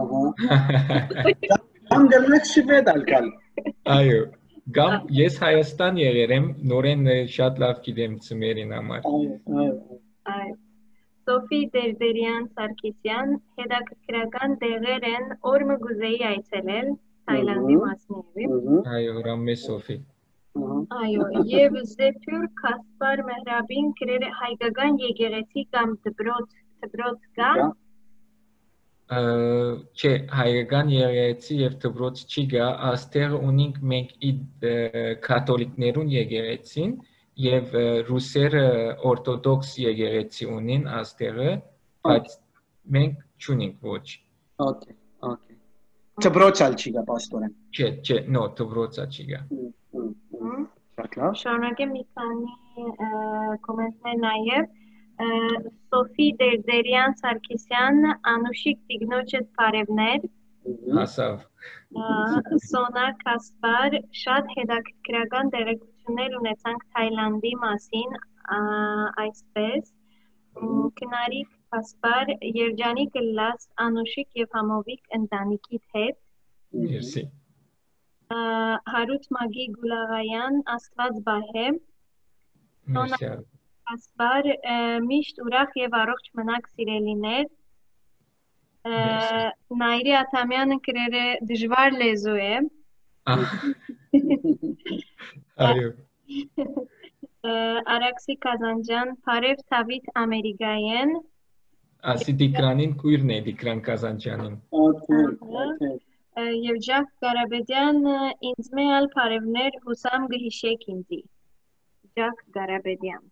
Ամ դեռ շվեդ ալկալ։ Այո, գամ ես Հայաստան եղել եմ, նորեն շատ լավ գիտեմ ծմերին համար։ Այո։ Սոֆի Դերդերյան Սարգսյան հետաքրքրական տեղեր են օրը գուզեի այցելել Թայլանդի մասնիվի։ Այո, Ռամե Սոֆի։ Այո, եւ Զեփյուր Կասպար Մեհրաբին գրել է հայկական եկեղեցի կամ դպրոց, դպրոց կա։ Չէ, հայկական եկեղեցի եւ դպրոց չի գա, աստեղ ունենք մենք կաթոլիկներուն եկեղեցին եւ ռուսերը օրթոդոքս եկեղեցի ունին աստեղը, բայց մենք չունենք ոչ։ Okay, okay. Դպրոց ալ չի գա պաստորեն։ Չէ, չէ, no, դպրոցա չի գա։ Շարունակեմ մի քանի կոմենտներ նաև Սոֆի Դերդերյան Սարգսյան Անուշիկ Տիգնոջետ Բարևներ Հասավ Սոնա Կասպար շատ հետաքրքրական տեղեկություններ ունեցանք Թայլանդի մասին այսպես Քնարիկ Կասպար երջանիկ լաս Անուշիկ եւ Համովիկ ընտանիքիդ հետ Մերսի Հարութ Մագի Գուլաղայան Աստված բահե Մերսի Ասպար միշտ ուրախ եւ առողջ մնաք սիրելիներ Նայիրի Աթամյանը գրել է դժվար լեզու է Այո Արաքսի Կազանջան Փարև Թավիթ Ամերիկայեն Ասի Դիկրանին քույրն է Դիկրան Կազանջանին Okay, Եվ Ջակ Գարաբեդյան ինձ մեալ Փարևներ հուսամ գհիշեք ինձի Ջակ Գարաբեդյան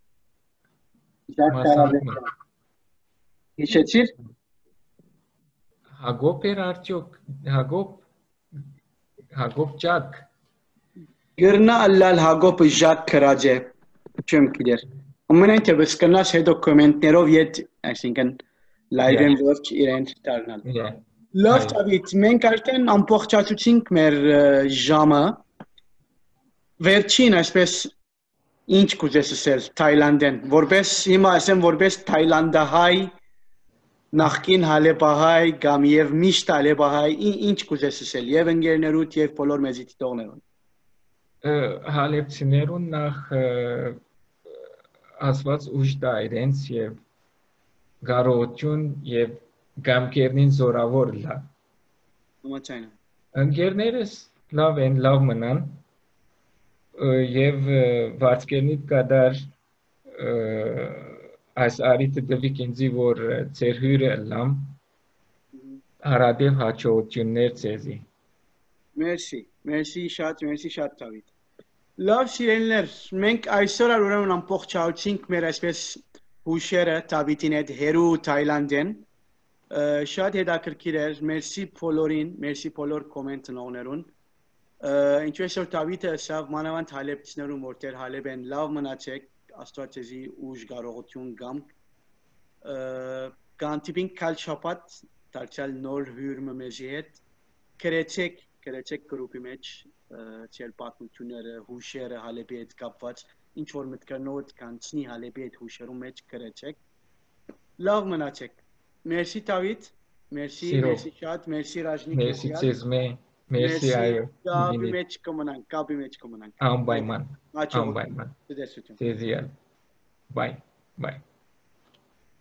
Ջակ Գարաբեդյան Հիշեցիր Հագոպ էր արդյոք Հագոպ Հագոպ Ջակ Գրնա ալլալ Հագոպ Ջակ քրաջե չեմ գիտեր Ամենայն թեպս կնաս հետո կոմենտներով ետ այսինքն լայվեն ոչ իրեն դառնալ Լավ Դավիթ, մենք արդեն ամբողջացուցինք մեր ժամը վերջին այսպես ինչ կուզես ասել Թայլանդեն որպես հիմա ասեմ որպես Թայլանդահայ նախկին հալեբահայ կամ եւ միշտ հալեբահայ ինչ կուզես ասել եւ ընկերներուդ եւ բոլոր մեզի դիտողներուն հալեբցիներուն նախ ասված ուժ դա իրենց եւ գարոություն եւ Գամքերնին զորավոր լա։ Համաձայն Ընկերներս լավ են, լավ մնան եւ վարձկերնիդ կդար այս արիթը դվիկ ինձի որ ծեր հյուրը լամ հարադև հաճողություններ ծեզի։ Մերսի, մերսի շատ, մերսի շատ Դավիթ։ Լավ սիրելիներ, մենք այսօր ուրեմն ամբողջացինք մեր այսպես հուշերը Դավիթին հետ հերու Թայլանդեն Շատ հետաքրքիր էր, մերսի բոլորին, մերսի բոլոր կոմենտներուն Ինչպես որ Դավիթը ասավ մանավանդ հալեբցիներուն որտեղ հալեբ են լավ մնացեք Աստված ձեզի ուժ կարողություն գամք Կանտիպինք կալ շաբաթ դարձյալ նոր հյուրը մեզի հետ Գրեցեք, գրեցեք գրուպի մեջ ծեր պատմությունները, հուշերը հալեբի հետ կապված ինչ որ մտքերնոց կանցնի հալեբի հետ հուշերու մեջ գրեցեք Լավ մնացեք Merci David, merci, merci Chad, merci Rajnik. Merci Cezme, merci Ayo. Kabi meç komunan, kabi meç komunan. Ambayman, ambayman. Ceziyal. Bye, bye.